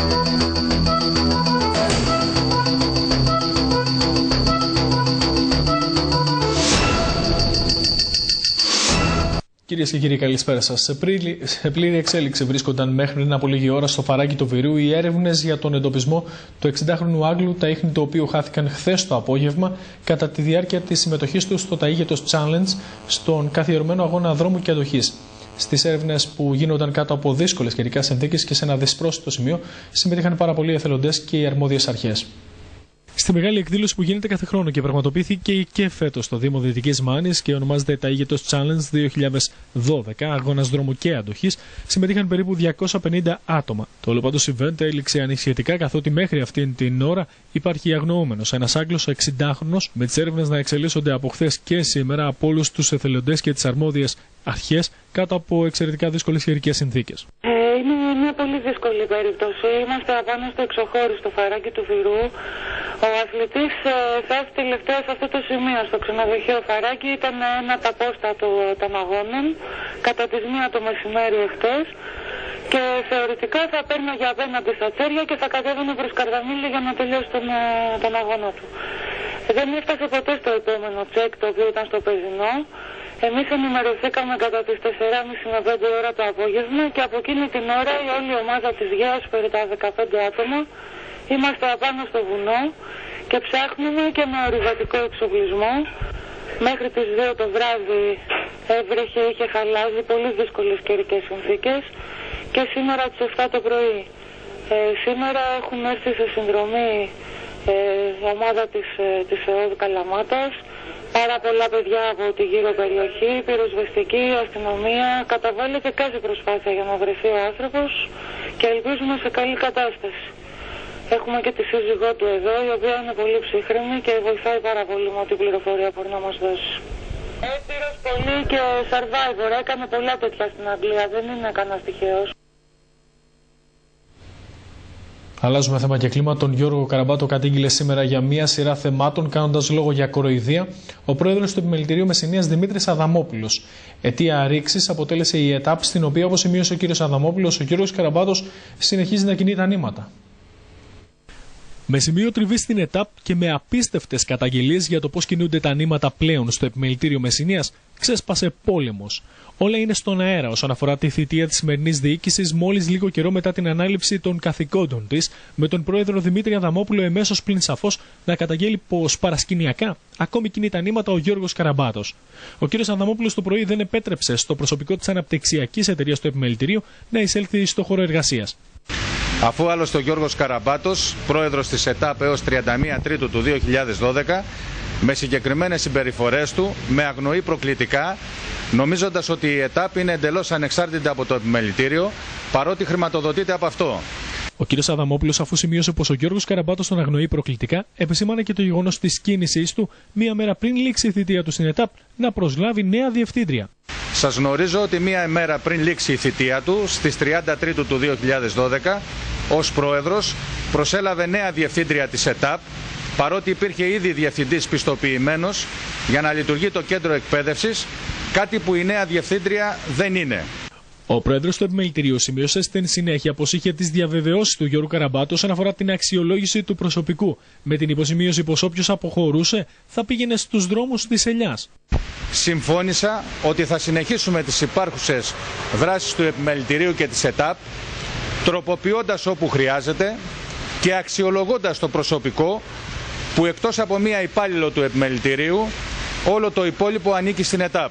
Κυρίες και κύριοι, καλησπέρα σας. Σε πλήρη εξέλιξη βρίσκονταν μέχρι πριν από λίγη ώρα στο Φαράκι του Βηρού οι έρευνες για τον εντοπισμό του 60χρονου Άγγλου, τα ίχνη του οποίου χάθηκαν χθες το απόγευμα κατά τη διάρκεια της συμμετοχής του στο Ταΐγετος Challenge, στον καθιερωμένο αγώνα δρόμου και αντοχής. Στις έρευνες που γίνονταν κάτω από δύσκολες καιρικές συνθήκες και σε ένα δυσπρόσιτο σημείο συμμετείχαν πάρα πολλοί εθελοντές και οι αρμόδιες αρχές. Στη μεγάλη εκδήλωση που γίνεται κάθε χρόνο και πραγματοποιήθηκε και φέτος στο Δήμο Δυτικής Μάνης και ονομάζεται Ταΐγετος Challenge 2012, αγώνας δρόμου και αντοχής, συμμετείχαν περίπου 250 άτομα. Το όλο πάντως event έληξε ανησυχητικά, καθότι μέχρι αυτήν την ώρα υπάρχει αγνοούμενος ένας Άγγλος 60χρονος, με τις έρευνες να εξελίσσονται από χθες και σήμερα από όλους τους εθελοντές και τις αρμόδιες αρχές κάτω από εξαιρετικά δύσκολες καιρικές συνθήκες. Είναι μια πολύ δύσκολη περίπτωση. Είμαστε απάνω στο εξωχώριστο Φαράκι του Βηρού. Ο αθλητής φτάσει τελευταία σε αυτό το σημείο, στο ξενοδοχείο Φαράκι. Ήταν ένα τα πόστα των αγώνων, κατά τις 1 το μεσημέρι εχθές. Και θεωρητικά θα παίρναγε απέναντι στα τσέρια και θα κατέβαινε προς Καρδαμίλη για να τελειώσει τον αγώνα του. Δεν έφτασε ποτέ στο επόμενο τσεκ, το οποίο ήταν στο Πεζινό. Εμείς ενημερωθήκαμε κατά τις 4.30 με 5 ώρα το απόγευμα και από εκείνη την ώρα η όλη ομάδα της ΓΕΑΣ, περί τα 15 άτομα, είμαστε απάνω στο βουνό και ψάχνουμε και με ορειβατικό εξοπλισμό. Μέχρι τις 2 το βράδυ έβρεχε, είχε χαλάζει, πολύ δύσκολες καιρικές συνθήκες και σήμερα τις 7 το πρωί. Σήμερα έχουν έρθει σε συνδρομή ομάδα της ΕΟΔ Καλαμάτας, πάρα πολλά παιδιά από τη γύρω περιοχή, πυροσβεστική, αστυνομία. Καταβάλλεται κάθε προσπάθεια για να βρεθεί ο άνθρωπος και ελπίζουμε σε καλή κατάσταση. Έχουμε και τη σύζυγό του εδώ, η οποία είναι πολύ ψύχρεμη και βοηθάει πάρα πολύ με την πληροφορία που μπορεί να μας δώσει. Έμπειρος πολύ και survivor, έκανε πολλά τέτοια στην Αγγλία, δεν είναι κανένας τυχαίος. Αλλάζουμε θέμα και κλίμα. Τον Γιώργο Καραμπάτο κατήγγειλε σήμερα για μία σειρά θεμάτων, κάνοντας λόγο για κοροϊδία ο πρόεδρος του Επιμελητηρίου Μεσσηνίας Δημήτρης Αδαμόπουλος. Αιτία ρήξης αποτέλεσε η ΕΤΑΠ, στην οποία, όπως σημείωσε ο κύριος Αδαμόπουλος, ο Γιώργος Καραμπάτος συνεχίζει να κινεί τα νήματα. Με σημείο τριβή στην ΕΤΑΠ και με απίστευτες καταγγελίες για το πώς κινούνται τα νήματα πλέον στο Επιμελητήριο Μεσσηνίας, ξέσπασε πόλεμος. Όλα είναι στον αέρα όσον αφορά τη θητεία της σημερινής διοίκησης, μόλις λίγο καιρό μετά την ανάληψη των καθηκόντων της, με τον πρόεδρο Δημήτρη Αδαμόπουλο εμέσως πλην σαφώς να καταγγέλει πως παρασκηνιακά ακόμη κινεί τα νήματα ο Γιώργος Καραμπάτος. Ο κ. Αδαμόπουλος το πρωί δεν επέτρεψε στο προσωπικό της αναπτυξιακής εταιρείας του Επιμελητηρίου να εισέλθει στο χώρο εργασίας. Αφού άλλωστε ο Γιώργος Καραμπάτος, πρόεδρος της ΕΤΑΠ έως 31 Τρίτου του 2012, με συγκεκριμένες συμπεριφορές του, με αγνοεί προκλητικά, νομίζοντας ότι η ΕΤΑΠ είναι εντελώς ανεξάρτητη από το Επιμελητήριο, παρότι χρηματοδοτείται από αυτό. Ο κ. Αδαμόπουλος, αφού σημείωσε πως ο Γιώργος Καραμπάτος τον αγνοεί προκλητικά, επισήμανε και το γεγονός της κίνησής του, μία μέρα πριν λήξει η θητεία του στην ΕΤΑΠ, να προσλάβει νέα διευθύντρια. Σας γνωρίζω ότι μία μέρα πριν λήξει η θητεία του, στις 30 Τρίτου του 2012, ως πρόεδρος προσέλαβε νέα διευθύντρια της ΕΤΑΠ, παρότι υπήρχε ήδη διευθυντής πιστοποιημένος για να λειτουργεί το κέντρο εκπαίδευσης, κάτι που η νέα διευθύντρια δεν είναι. Ο πρόεδρος του Επιμελητηρίου σημείωσε στην συνέχεια πως είχε τις διαβεβαιώσεις του Γιώργου Καραμπάτου όσον αφορά την αξιολόγηση του προσωπικού, με την υποσημείωση πως όποιος αποχωρούσε θα πήγαινε στους δρόμους της Ελιάς. Συμφώνησα ότι θα συνεχίσουμε τις υπάρχουσες δράσεις του Επιμελητηρίου και της ΕΤΑΠ, τροποποιώντας όπου χρειάζεται και αξιολογώντας το προσωπικό που, εκτός από μία υπάλληλο του Επιμελητηρίου, όλο το υπόλοιπο ανήκει στην ΕΤΑΠ.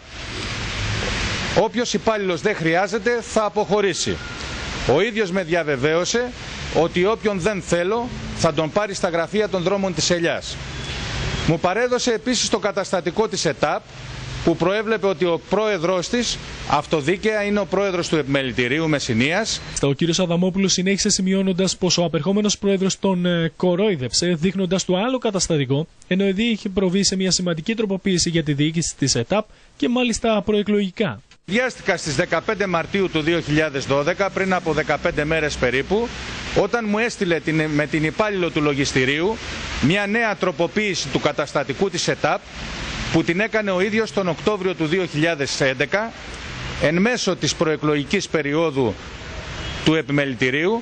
Όποιος υπάλληλος δεν χρειάζεται θα αποχωρήσει. Ο ίδιος με διαβεβαίωσε ότι όποιον δεν θέλω θα τον πάρει στα γραφεία των δρόμων της Ελιάς. Μου παρέδωσε επίσης το καταστατικό της ΕΤΑΠ, που προέβλεπε ότι ο πρόεδρος της αυτοδίκαια είναι ο πρόεδρος του Επιμελητηρίου Μεσσηνίας. Ο κ. Αδαμόπουλος συνέχισε σημειώνοντας πως ο απερχόμενος πρόεδρος τον κορόιδεψε, δείχνοντας του άλλο καταστατικό, ενώ ήδη είχε προβεί σε μια σημαντική τροποποίηση για τη διοίκηση της ΕΤΑΠ και μάλιστα προεκλογικά. Βιάστηκα στις 15 Μαρτίου του 2012, πριν από 15 μέρες περίπου, όταν μου έστειλε με την υπάλληλο του λογιστηρίου μια νέα τροποποίηση του καταστατικού της ΕΤΑΠ, που την έκανε ο ίδιος τον Οκτώβριο του 2011, εν μέσω της προεκλογικής περίοδου του Επιμελητηρίου,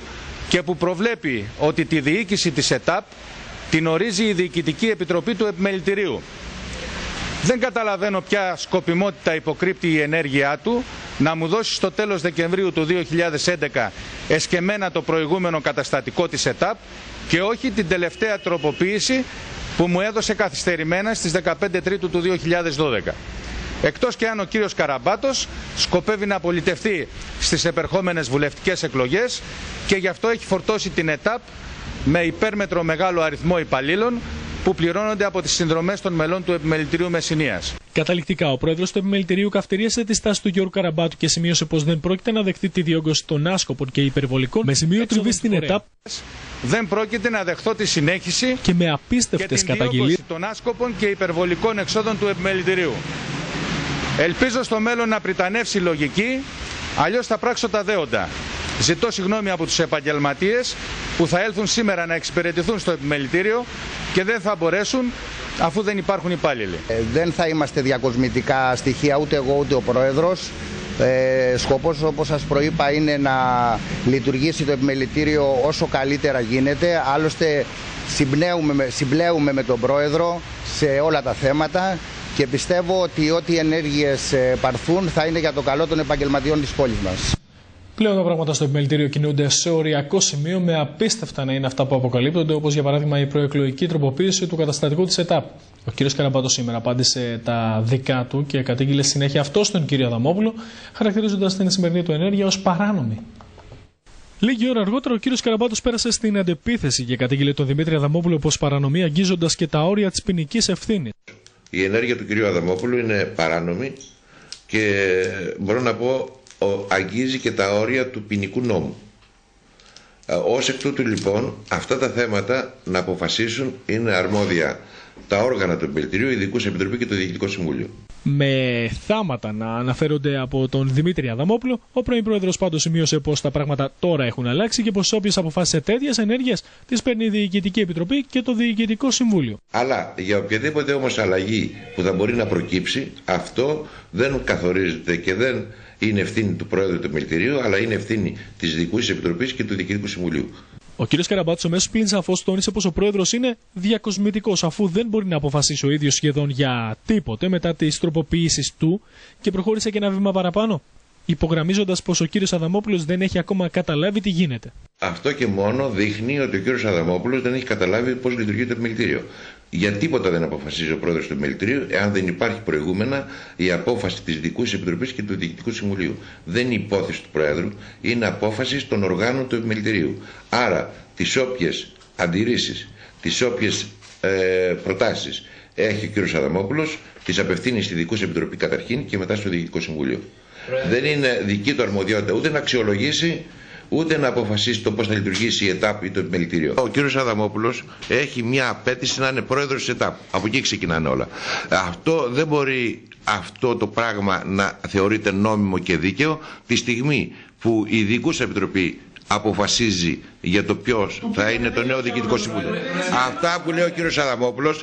και που προβλέπει ότι τη διοίκηση της ΕΤΑΠ την ορίζει η Διοικητική Επιτροπή του Επιμελητηρίου. Δεν καταλαβαίνω ποια σκοπιμότητα υποκρύπτει η ενέργειά του να μου δώσει στο τέλος Δεκεμβρίου του 2011 εσκεμμένα το προηγούμενο καταστατικό της ΕΤΑΠ και όχι την τελευταία τροποποίηση που μου έδωσε καθυστερημένα στις 15 Τρίτου του 2012. Εκτός και αν ο κύριος Καραμπάτος σκοπεύει να πολιτευτεί στις επερχόμενες βουλευτικές εκλογές και γι' αυτό έχει φορτώσει την ΕΤΑΠ με υπέρμετρο μεγάλο αριθμό υπαλλήλων που πληρώνονται από τις συνδρομές των μελών του Επιμελητηρίου Μεσσηνίας. Καταληκτικά, ο πρόεδρος του Επιμελητηρίου καυτηρίασε τη στάση του Γιώργου Καραμπάτου και σημείωσε πως δεν πρόκειται να δεχτεί τη διόγκωση των άσκοπων και υπερβολικών με σημείο τριβή στην ΕΤΑΠ. Δεν πρόκειται να δεχθώ τη συνέχιση και με απίστευτες καταγγελίες των άσκοπων και υπερβολικών εξόδων του Επιμελητηρίου. Ελπίζω στο μέλλον να πριτανεύσει η λογική, αλλιώς θα πράξω τα δέοντα. Ζητώ συγγνώμη από τους επαγγελματίες που θα έλθουν σήμερα να εξυπηρετηθούν στο Επιμελητήριο και δεν θα μπορέσουν αφού δεν υπάρχουν υπάλληλοι. Δεν θα είμαστε διακοσμητικά στοιχεία ούτε εγώ ούτε ο Πρόεδρος. Σκοπός, όπως σας προείπα, είναι να λειτουργήσει το Επιμελητήριο όσο καλύτερα γίνεται. Άλλωστε συμπλέουμε με τον Πρόεδρο σε όλα τα θέματα και πιστεύω ότι ό,τι ενέργειες παρθούν θα είναι για το καλό των επαγγελματιών της πόλης μας. Πλέον τα πράγματα στο Επιμελητήριο κινούνται σε οριακό σημείο, με απίστευτα να είναι αυτά που αποκαλύπτονται, όπως για παράδειγμα η προεκλογική τροποποίηση του καταστατικού της ΕΤΑΠ. Ο κ. Καραμπάτος σήμερα απάντησε τα δικά του και κατήγγειλε συνέχεια αυτό στον κ. Αδαμόπουλο, χαρακτηρίζοντας την σημερινή του ενέργεια ως παράνομη. Λίγη ώρα αργότερα, ο κ. Καραμπάτος πέρασε στην αντεπίθεση και κατήγγειλε τον Δημήτρη Αδαμόπουλο πως παρανομεί, αγγίζοντας και τα όρια της ποινικής ευθύνης. Η ενέργεια του κ. Αδαμόπουλου είναι παράνομη και μπορώ να πω αγγίζει και τα όρια του ποινικού νόμου. Ως εκ τούτου λοιπόν αυτά τα θέματα να αποφασίσουν είναι αρμόδια τα όργανα του Επιμελητηρίου, η Ειδικούς Επιτροπή και το Διοικητικό Συμβούλιο. Με θάματα να αναφέρονται από τον Δημήτρη Αδαμόπουλο, ο πρώην πρόεδρος πάντως σημείωσε πως τα πράγματα τώρα έχουν αλλάξει και πως όποιες αποφάσεις τέτοιες ενέργειας τις παίρνει η Διοικητική Επιτροπή και το Διοικητικό Συμβούλιο. Αλλά για οποιαδήποτε όμως αλλαγή που θα μπορεί να προκύψει, αυτό δεν καθορίζεται και δεν είναι ευθύνη του Πρόεδρου του Επιμελητηρίου, αλλά είναι ευθύνη της Ειδικής Επιτροπής και του Διοικητικού Συμβουλίου. Ο κ. Καραμπάτος αμέσως πλην σαφώς τόνισε πως ο πρόεδρος είναι διακοσμητικός, αφού δεν μπορεί να αποφασίσει ο ίδιος σχεδόν για τίποτε μετά τις τροποποιήσεις του, και προχώρησε και ένα βήμα παραπάνω, υπογραμμίζοντας πως ο κ. Αδαμόπουλος δεν έχει ακόμα καταλάβει τι γίνεται. Αυτό και μόνο δείχνει ότι ο κ. Αδαμόπουλος δεν έχει καταλάβει πώς λειτουργεί το Επιμελητήριο. Για τίποτα δεν αποφασίζει ο πρόεδρος του Επιμελητηρίου εάν δεν υπάρχει προηγούμενα η απόφαση της Ειδικής Επιτροπής και του Διοικητικού Συμβουλίου. Δεν είναι υπόθεση του Πρόεδρου, είναι απόφαση των οργάνων του Επιμελητηρίου. Άρα τις όποιες αντιρρήσεις, τις όποιες προτάσεις έχει ο κ. Αδαμόπουλος, τις απευθύνει στη Ειδική Επιτροπή καταρχήν και μετά στο Διοικητικό Συμβούλιο. Δεν είναι δική του αρμοδιότητα ούτε να αξιολογήσει ούτε να αποφασίσει το πώς θα λειτουργήσει η ΕΤΑΠ ή το Επιμελητήριο. Ο κ. Αδαμόπουλος έχει μια απέτηση να είναι πρόεδρος της ΕΤΑΠ. Από εκεί ξεκινάνε όλα. Αυτό δεν μπορεί αυτό το πράγμα να θεωρείται νόμιμο και δίκαιο τη στιγμή που η Ειδική Επιτροπή αποφασίζει για το ποιος θα είναι το νέο Διοικητικό Συμβούλιο. Αυτά που λέει ο κ. Αδαμόπουλος,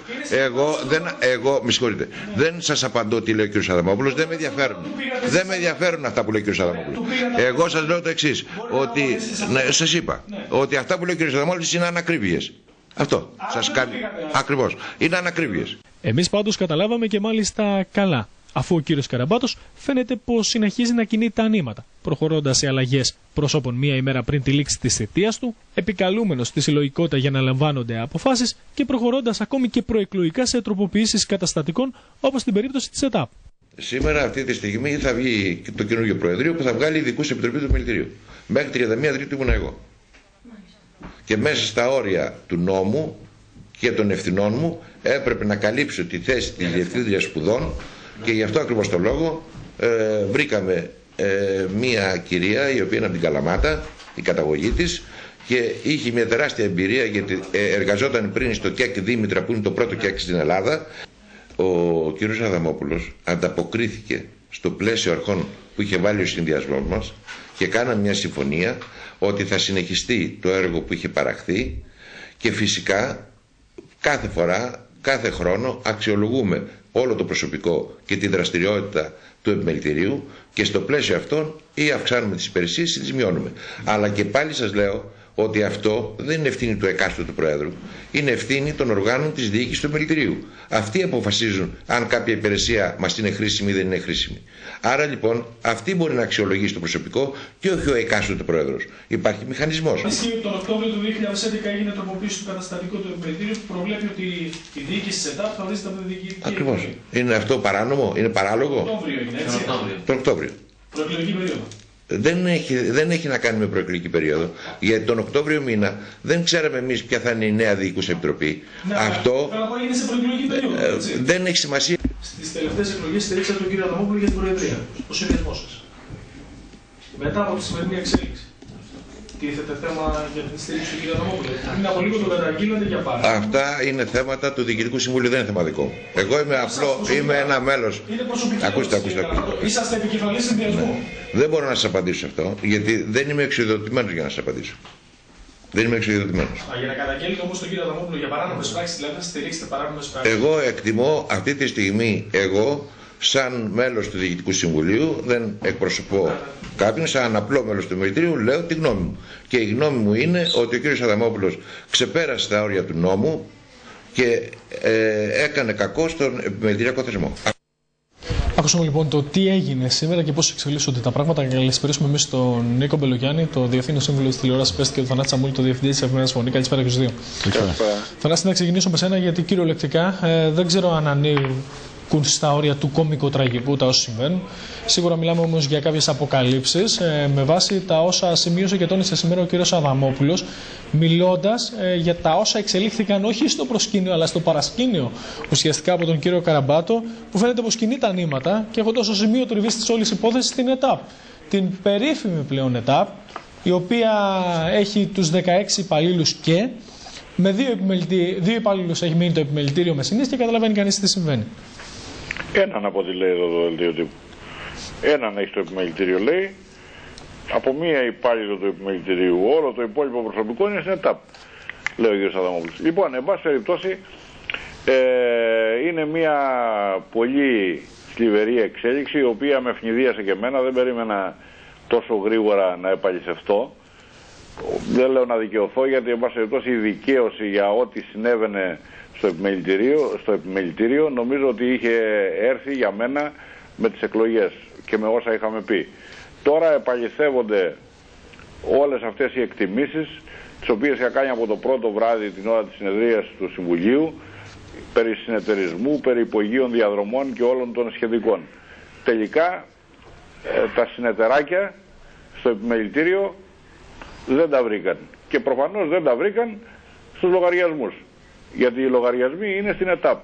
εγώ με συγχωρείτε, δεν σας απαντώ τι λέει ο κ. Αδαμόπουλος, δεν με ενδιαφέρουν. Δεν με ενδιαφέρουν αυτά που λέει ο κ. Αδαμόπουλος. Εγώ σας λέω το εξής, ότι σας είπα ότι αυτά που λέει ο κ. Αδαμόπουλος είναι ανακρίβειες. Αυτό σας κάνει ακριβώς. Είναι ανακρίβειες. Εμείς πάντως καταλάβαμε και μάλιστα καλά, αφού ο κύριος Καραμπάτος φαίνεται πως συνεχίζει να κινεί τα νήματα, προχωρώντας σε αλλαγές προσώπων μία ημέρα πριν τη λήξη της θητείας του, επικαλούμενος τη συλλογικότητα για να λαμβάνονται αποφάσεις και προχωρώντας ακόμη και προεκλογικά σε τροποποιήσεις καταστατικών, όπως στην περίπτωση της ΕΤΑΠ. Σήμερα, αυτή τη στιγμή, θα βγει το καινούργιο Προεδρείο που θα βγάλει Ειδικού Επιτροπή του Επιμελητηρίου. Μέχρι 31 Τρίτου ήμουν εγώ. Και μέσα στα όρια του νόμου και των ευθυνών μου έπρεπε να καλύψω τη θέση της Διευθύντριας Σπουδών. Και γι' αυτό ακριβώς το λόγο βρήκαμε μία κυρία η οποία είναι από την Καλαμάτα, η καταγωγή της, και είχε μια τεράστια εμπειρία γιατί εργαζόταν πριν στο ΚΕΚ Δήμητρα που είναι το πρώτο ΚΕΚ στην Ελλάδα. Ο κ. Αδαμόπουλος ανταποκρίθηκε στο πλαίσιο αρχών που είχε βάλει ο συνδυασμός μας και κάναμε μια συμφωνία ότι θα συνεχιστεί το έργο που είχε παραχθεί και φυσικά κάθε φορά, κάθε χρόνο αξιολογούμε όλο το προσωπικό και τη δραστηριότητα του Επιμελητηρίου και στο πλαίσιο αυτών ή αυξάνουμε τις υπηρεσίες ή τις μειώνουμε. Αλλά και πάλι σας λέω ότι αυτό δεν είναι ευθύνη του εκάστοτε Προέδρου, είναι ευθύνη των οργάνων της διοίκησης του επιμελητηρίου. Αυτοί αποφασίζουν αν κάποια υπηρεσία μας είναι χρήσιμη ή δεν είναι χρήσιμη. Άρα λοιπόν αυτοί μπορεί να αξιολογήσει το προσωπικό και όχι ο εκάστοτε Πρόεδρος. Υπάρχει μηχανισμός. Τον Οκτώβριο του 2011 έγινε τροποποίηση του καταστατικού του επιμελητήριου που προβλέπει ότι η διοίκηση της ΕΤΑΠ θα ορίζεται από τη διοικητική. Ακριβώς. Είναι αυτό παράνομο, είναι παράλογο. Τον Οκτώβριο έγινε, έτσι. Τον Οκτώβριο. Προεκλογική περίοδο. Δεν έχει να κάνει με προεκλογική περίοδο. Γιατί τον Οκτώβριο μήνα δεν ξέραμε εμείς ποια θα είναι η νέα διοικούσα επιτροπή. Ναι, αυτό είναι σε προεκλογική περίοδο. Δεν έχει σημασία. Στις τελευταίες εκλογές στηρίξατε τον κύριο Αδαμόπουλο για την Προεδρία. Ο συνδυασμός σας. Μετά από τη σημερινή εξέλιξη. Τίθεται θέμα για την στήριξη του κ. Αδαμόπουλου. Πριν από λίγο το καταγγείλατε για πάρα. Αυτά είναι θέματα του Διοικητικού Συμβουλίου, δεν είναι θέμα δικό μου. Εγώ είμαι είμαι ένα μέλος. Ακούστε. Είσαστε επικεφαλής συνδυασμού. Δεν μπορώ να σας απαντήσω σε αυτό, γιατί δεν είμαι εξουδοτημένος για να σας απαντήσω. Δεν είμαι εξουδοτημένος. Για να καταγγέλνετε όμως τον κ. Αδαμόπουλο για παράνομες πράξεις, δηλαδή να στηρίξετε παράνομες πράξεις. Εγώ εκτιμώ αυτή τη στιγμή, σαν μέλος του Διοικητικού Συμβουλίου, δεν εκπροσωπώ κάποιον, σαν απλό μέλος του Επιμελητηρίου, λέω τη γνώμη μου. Και η γνώμη μου είναι ότι ο κ. Αδαμόπουλος ξεπέρασε τα όρια του νόμου και έκανε κακό στον επιμελητηριακό θεσμό. Ακούσαμε λοιπόν το τι έγινε σήμερα και πώς εξελίσσονται τα πράγματα. Να καλησπερίσουμε εμείς τον Νίκο Μπελογιάννη, το Διευθύνων Σύμβουλο της Τηλεόρασης ΠΕΣΤ, και τον Θανάση Τσαμούλη, το Διευθυντή της Εφημερίδας Φωνή. Καλησπέρα και στους δύο. Θανάση, να ξεκινήσω με σένα, γιατί κυριολεκτικά δεν ξέρω αν ανοίγουν στα όρια του κωμικοτραγικού τα όσα συμβαίνουν. Σίγουρα μιλάμε όμως για κάποιες αποκαλύψεις με βάση τα όσα σημείωσε και τόνισε σήμερα ο κ. Αδαμόπουλος, μιλώντας για τα όσα εξελίχθηκαν όχι στο προσκήνιο αλλά στο παρασκήνιο ουσιαστικά από τον κύριο Καραμπάτο, που φαίνεται πως κινεί τα νήματα και έχοντας ως σημείο τριβής της όλης υπόθεσης την ΕΤΑΠ. Την περίφημη πλέον ΕΤΑΠ, η οποία έχει τους 16 υπαλλήλους και με δύο υπαλλήλους έχει μείνει το επιμελητήριο Μεσσηνίας και καταλαβαίνει κανείς τι συμβαίνει. Έναν από ό,τι λέει εδώ το δελτίο τύπου. Έναν έχει το επιμελητήριο, λέει, από μία υπάλληλο του επιμελητηρίου. Όλο το υπόλοιπο προσωπικό είναι στην ΕΤΑΠ, λέει ο κ. Αδαμόπουλος. Λοιπόν, εν πάση περιπτώσει, είναι μια πολύ θλιβερή εξέλιξη, η οποία με ευνηδίασε και εμένα. Δεν περίμενα τόσο γρήγορα να επαληθευτώ. Δεν λέω να δικαιωθώ, γιατί εν πάση περιπτώσει η δικαίωση για ό,τι συνέβαινε στο επιμελητήριο νομίζω ότι είχε έρθει για μένα με τις εκλογές και με όσα είχαμε πει. Τώρα επαληθεύονται όλες αυτές οι εκτιμήσεις, τις οποίες είχα κάνει από το πρώτο βράδυ την ώρα της συνεδρίας του Συμβουλίου, περί συνεταιρισμού, περί υπογείων διαδρομών και όλων των σχετικών. Τελικά τα συνεταιράκια στο επιμελητήριο δεν τα βρήκαν. Και προφανώς δεν τα βρήκαν στους λογαριασμούς. Γιατί οι λογαριασμοί είναι στην ΕΤΑΠ.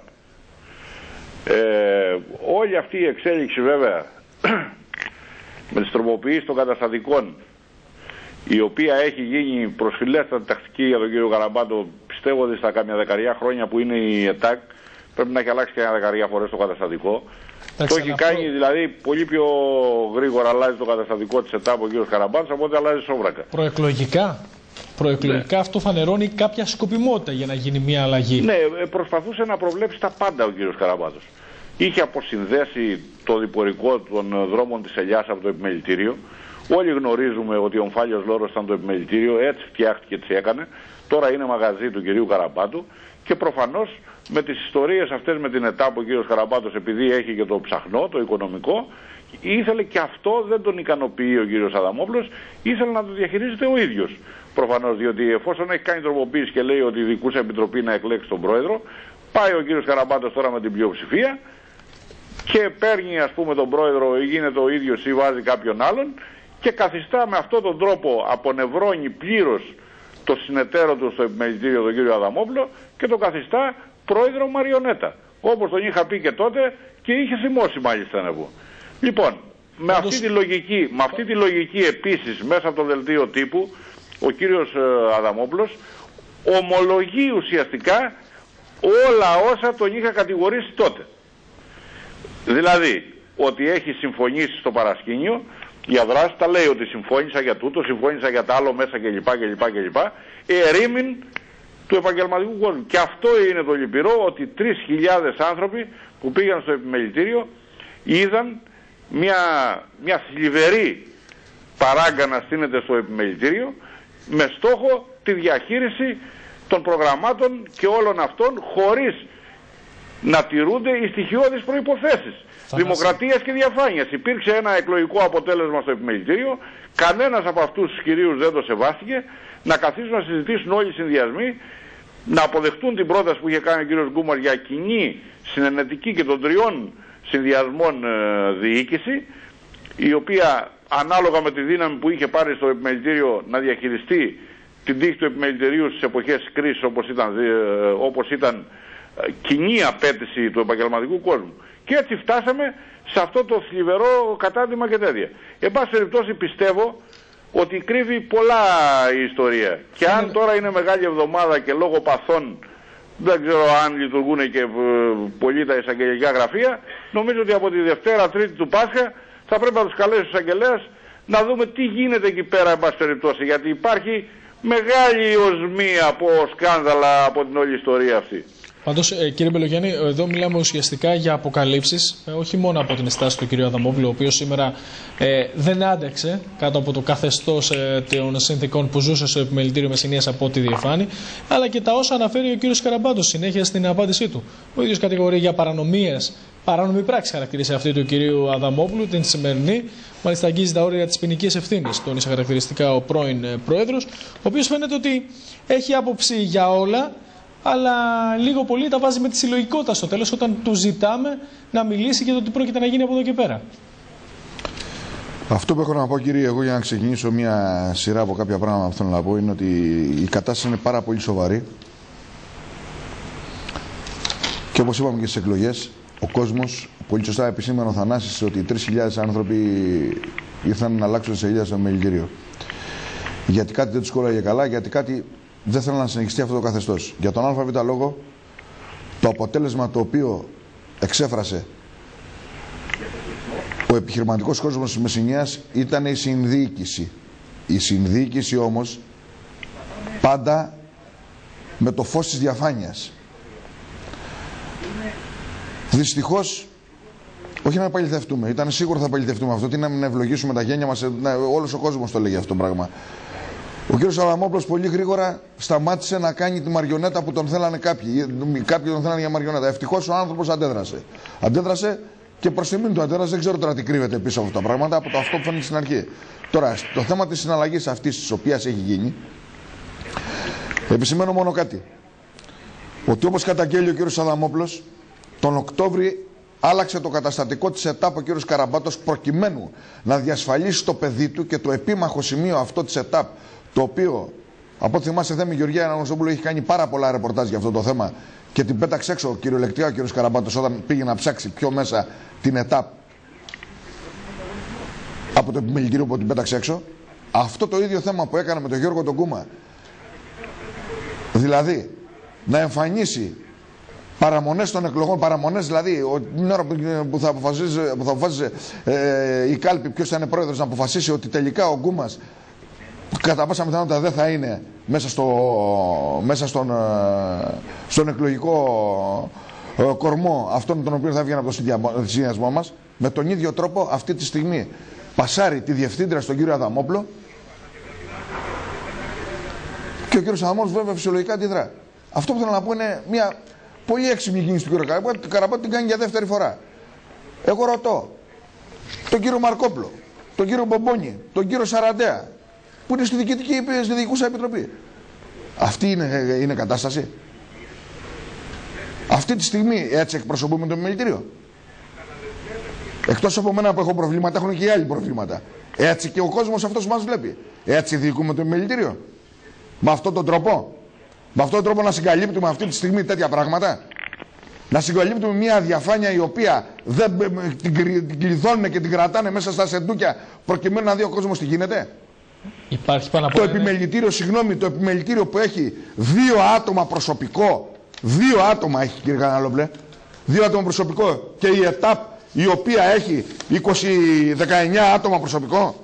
Όλη αυτή η εξέλιξη βέβαια με τις τροποποιήσεις των καταστατικών, η οποία έχει γίνει προσφυλέστατη τακτική για τον κύριο Καραμπάτο, πιστεύω ότι στα κάμια 10 χρόνια που είναι η ΕΤΑΚ πρέπει να έχει αλλάξει και ένα 10 φορές το καταστατικό. Το έχει κάνει δηλαδή πολύ πιο γρήγορα, αλλάζει το καταστατικό της ΕΤΑΠ ο κύριος Καραμπάτος από ό,τι αλλάζει σόβρακα. Προεκλογικά αυτό φανερώνει κάποια σκοπιμότητα για να γίνει μια αλλαγή. Ναι, προσπαθούσε να προβλέψει τα πάντα ο κύριος Καραμπάτος. Είχε αποσυνδέσει το διπορικό των δρόμων της Ελιάς από το επιμελητήριο. Όλοι γνωρίζουμε ότι ο Ομφάλιος Λόρος ήταν το επιμελητήριο, έτσι φτιάχτηκε, έτσι έκανε. Τώρα είναι μαγαζί του κυρίου Καραμπάτου και προφανώς με τις ιστορίες αυτές με την ΕΤΑΠ ο κύριος Καραμπάτος, επειδή έχει και το ψαχνό, το οικονομικό, ήθελε και αυτό, δεν τον ικανοποιεί ο κύριος Αδαμόπουλος, ήθελε να το διαχειρίζεται ο ίδιος. Προφανώς, διότι εφόσον έχει κάνει τροποποίηση και λέει ότι η δικούσα επιτροπή να εκλέξει τον πρόεδρο, πάει ο κύριος Καραμπάτος τώρα με την πλειοψηφία και παίρνει ας πούμε τον πρόεδρο, γίνεται ο ίδιος ή βάζει κάποιον άλλον και καθιστά με αυτόν τον τρόπο, απονευρώνει πλήρως το συνεταίρο του στο επιμελητήριο τον κύριο Αδαμόπουλο και το καθιστά πρόεδρο μαριονέτα. Όπως τον είχα πει και τότε και είχε θυμώσει μάλιστα να πω. Λοιπόν, με αυτή τη λογική επίσης μέσα από το δελτίο τύπου ο κύριος Αδαμόπουλος ομολογεί ουσιαστικά όλα όσα τον είχα κατηγορήσει τότε. Δηλαδή ότι έχει συμφωνήσει στο παρασκήνιο για δράση, τα λέει ότι συμφώνησα για τούτο, συμφώνησα για τα άλλο μέσα κλπ. Ερήμην του επαγγελματικού κόσμου. Και αυτό είναι το λυπηρό, ότι 3.000 άνθρωποι που πήγαν στο επιμελητήριο είδαν μια θλιβερή παράγκα να στείνεται στο επιμελητήριο με στόχο τη διαχείριση των προγραμμάτων και όλων αυτών, χωρίς να τηρούνται οι στοιχειώδεις προϋποθέσεις δημοκρατίας και διαφάνειας. Υπήρξε ένα εκλογικό αποτέλεσμα στο επιμελητήριο, κανένας από αυτούς τους κυρίους δεν το σεβάστηκε. Να καθίσουν να συζητήσουν όλοι οι συνδυασμοί, να αποδεχτούν την πρόταση που είχε κάνει ο κύριος Γκούμαρ για κοινή συνενετική και των 3 συνδυασμών διοίκηση, η οποία ανάλογα με τη δύναμη που είχε πάρει στο επιμελητήριο να διαχειριστεί την τύχη του επιμελητηρίου στις εποχές κρίσης, όπως ήταν κοινή απέτηση του επαγγελματικού κόσμου. Και έτσι φτάσαμε σε αυτό το θλιβερό κατάντημα και τέτοια. Εν πάση περιπτώσει πιστεύω ότι κρύβει πολλά η ιστορία. Και αν τώρα είναι Μεγάλη Εβδομάδα και λόγω παθών δεν ξέρω αν λειτουργούν και πολλοί τα εισαγγελικά γραφεία, νομίζω ότι από τη Δευτέρα Τρίτη του Πάσχα θα πρέπει να τους καλέσει ο εισαγγελέας να δούμε τι γίνεται εκεί πέρα, εν πάση περιπτώσει. Γιατί υπάρχει μεγάλη οσμή από σκάνδαλα από την όλη ιστορία αυτή. Πάντως, κύριε Μπελογιάννη, εδώ μιλάμε ουσιαστικά για αποκαλύψεις, όχι μόνο από την στάση του κυρίου Αδαμόπουλου, ο οποίος σήμερα δεν άντεξε κάτω από το καθεστώς των συνθηκών που ζούσε στο επιμελητήριο Μεσσηνίας από ό,τι διεφάνει, αλλά και τα όσα αναφέρει ο κύριος Καραμπάτος συνέχεια στην απάντησή του. Ο ίδιος κατηγορεί για παρανομίες, παράνομη πράξη χαρακτήρισε αυτή του κυρίου Αδαμόπουλου, την σημερινή. Μάλιστα, αγγίζει τα όρια της ποινικής ευθύνης, τόνισε χαρακτηριστικά ο πρώην πρόεδρος, ο οποίος φαίνεται ότι έχει άποψη για όλα, αλλά λίγο πολύ τα βάζει με τη συλλογικότητα στο τέλος όταν του ζητάμε να μιλήσει για το τι πρόκειται να γίνει από εδώ και πέρα. Αυτό που έχω να πω, κύριε, εγώ για να ξεκινήσω μια σειρά από κάποια πράγματα που θέλω να πω, είναι ότι η κατάσταση είναι πάρα πολύ σοβαρή. Και όπως είπαμε και στις εκλογές, ο κόσμος, πολύ σωστά επισήμανε ο Θανάσης, ότι 3.000 άνθρωποι ήρθαν να αλλάξουν σελίδα στο επιμελητήριο. Γιατί κάτι δεν τους κόλλαγε καλά, γιατί κάτι δεν θέλω να συνεχιστεί αυτό το καθεστώς. Για τον ΑΒ λόγο, το αποτέλεσμα το οποίο εξέφρασε ο επιχειρηματικός κόσμος της Μεσσηνίας ήταν η συνδιοίκηση. Η συνδιοίκηση όμως πάντα με το φως της διαφάνειας. Δυστυχώς, όχι να επαληθευτούμε, ήταν σίγουρο θα επαληθευτούμε αυτό, τι να μην ευλογήσουμε τα γένια μας, όλος ο κόσμος το λέγει αυτό το πράγμα. Ο κύριος Αδαμόπουλος πολύ γρήγορα σταμάτησε να κάνει τη μαριονέτα που τον θέλανε κάποιοι. Κάποιοι τον θέλανε για μαριονέτα. Ευτυχώς ο άνθρωπος αντέδρασε. Αντέδρασε και προς τιμήν του αντέδρασε. Δεν ξέρω τώρα τι κρύβεται πίσω από αυτά τα πράγματα, από το αυτό που φαίνεται στην αρχή. Τώρα, το θέμα της συναλλαγής αυτής της οποίας έχει γίνει, επισημαίνω μόνο κάτι. Ότι όπως καταγγέλει ο κύριος Αδαμόπουλος, τον Οκτώβρη άλλαξε το καταστατικό της ΕΤΑΠ ο κύριος Καραμπάτος προκειμένου να διασφαλίσει το παιδί του και το επίμαχο σημείο αυτό της ΕΤΑΠ, το οποίο, από ό,τι θυμάσαι, Θέμη Γεωργία Αναγνωστόπουλο έχει κάνει πάρα πολλά ρεπορτάζ για αυτό το θέμα και την πέταξε έξω κυριολεκτικά ο κύριος Καραμπάτος όταν πήγε να ψάξει πιο μέσα την ΕΤΑΠ από το επιμελητήριο που την πέταξε έξω. Αυτό το ίδιο θέμα που έκανε με τον Γιώργο τον Κούμα, δηλαδή να εμφανίσει παραμονές των εκλογών, παραμονές δηλαδή την ώρα που θα αποφασίζει η κάλπη ποιος θα είναι πρόεδρος, να αποφασίσει ότι τελικά ο Γκούμας κατά πάσα πιθανότητα δεν θα είναι μέσα στον εκλογικό κορμό αυτόν τον οποίο θα βγαίνει από το συνδυασμό μας. Με τον ίδιο τρόπο αυτή τη στιγμή πασάρει τη διευθύντρια στον κύριο Αδαμόπουλο και ο κύριος Αδαμόπουλος βέβαια φυσιολογικά αντιδρά. Αυτό που θέλω να πω είναι μια πολύ έξυπνη κίνηση του κύριου Καραμπάτη. Ο Καραμπάτη την κάνει για δεύτερη φορά. Εγώ ρωτώ τον κύριο Μαρκόπλο, τον κύριο Μπομπόνι, τον κύριο Σαραντέα, που είναι στη Διοικούσα Επιτροπή. Αυτή είναι κατάσταση. Αυτή τη στιγμή έτσι εκπροσωπούμε το επιμελητήριο. Εκτός από μένα που έχω προβλήματα, έχουν και οι άλλοι προβλήματα. Έτσι και ο κόσμος αυτός μας βλέπει. Έτσι διοικούμε το επιμελητήριο. Με αυτόν τον τρόπο. Με αυτόν τον τρόπο να συγκαλύπτουμε αυτή τη στιγμή τέτοια πράγματα. Να συγκαλύπτουμε μια διαφάνεια η οποία την κλειδώνουν και την κρατάνε μέσα στα σεντούκια προκειμένου να δει ο κόσμος τι γίνεται. Υπάρχει πάνω από το επιμελητήριο, συγγνώμη, το επιμελητήριο που έχει 2 άτομα προσωπικό, 2 άτομα έχει, κύριε Καναλόπλε, 2 άτομα προσωπικό, και η ΕΤΑΠ η οποία έχει 19 άτομα προσωπικό.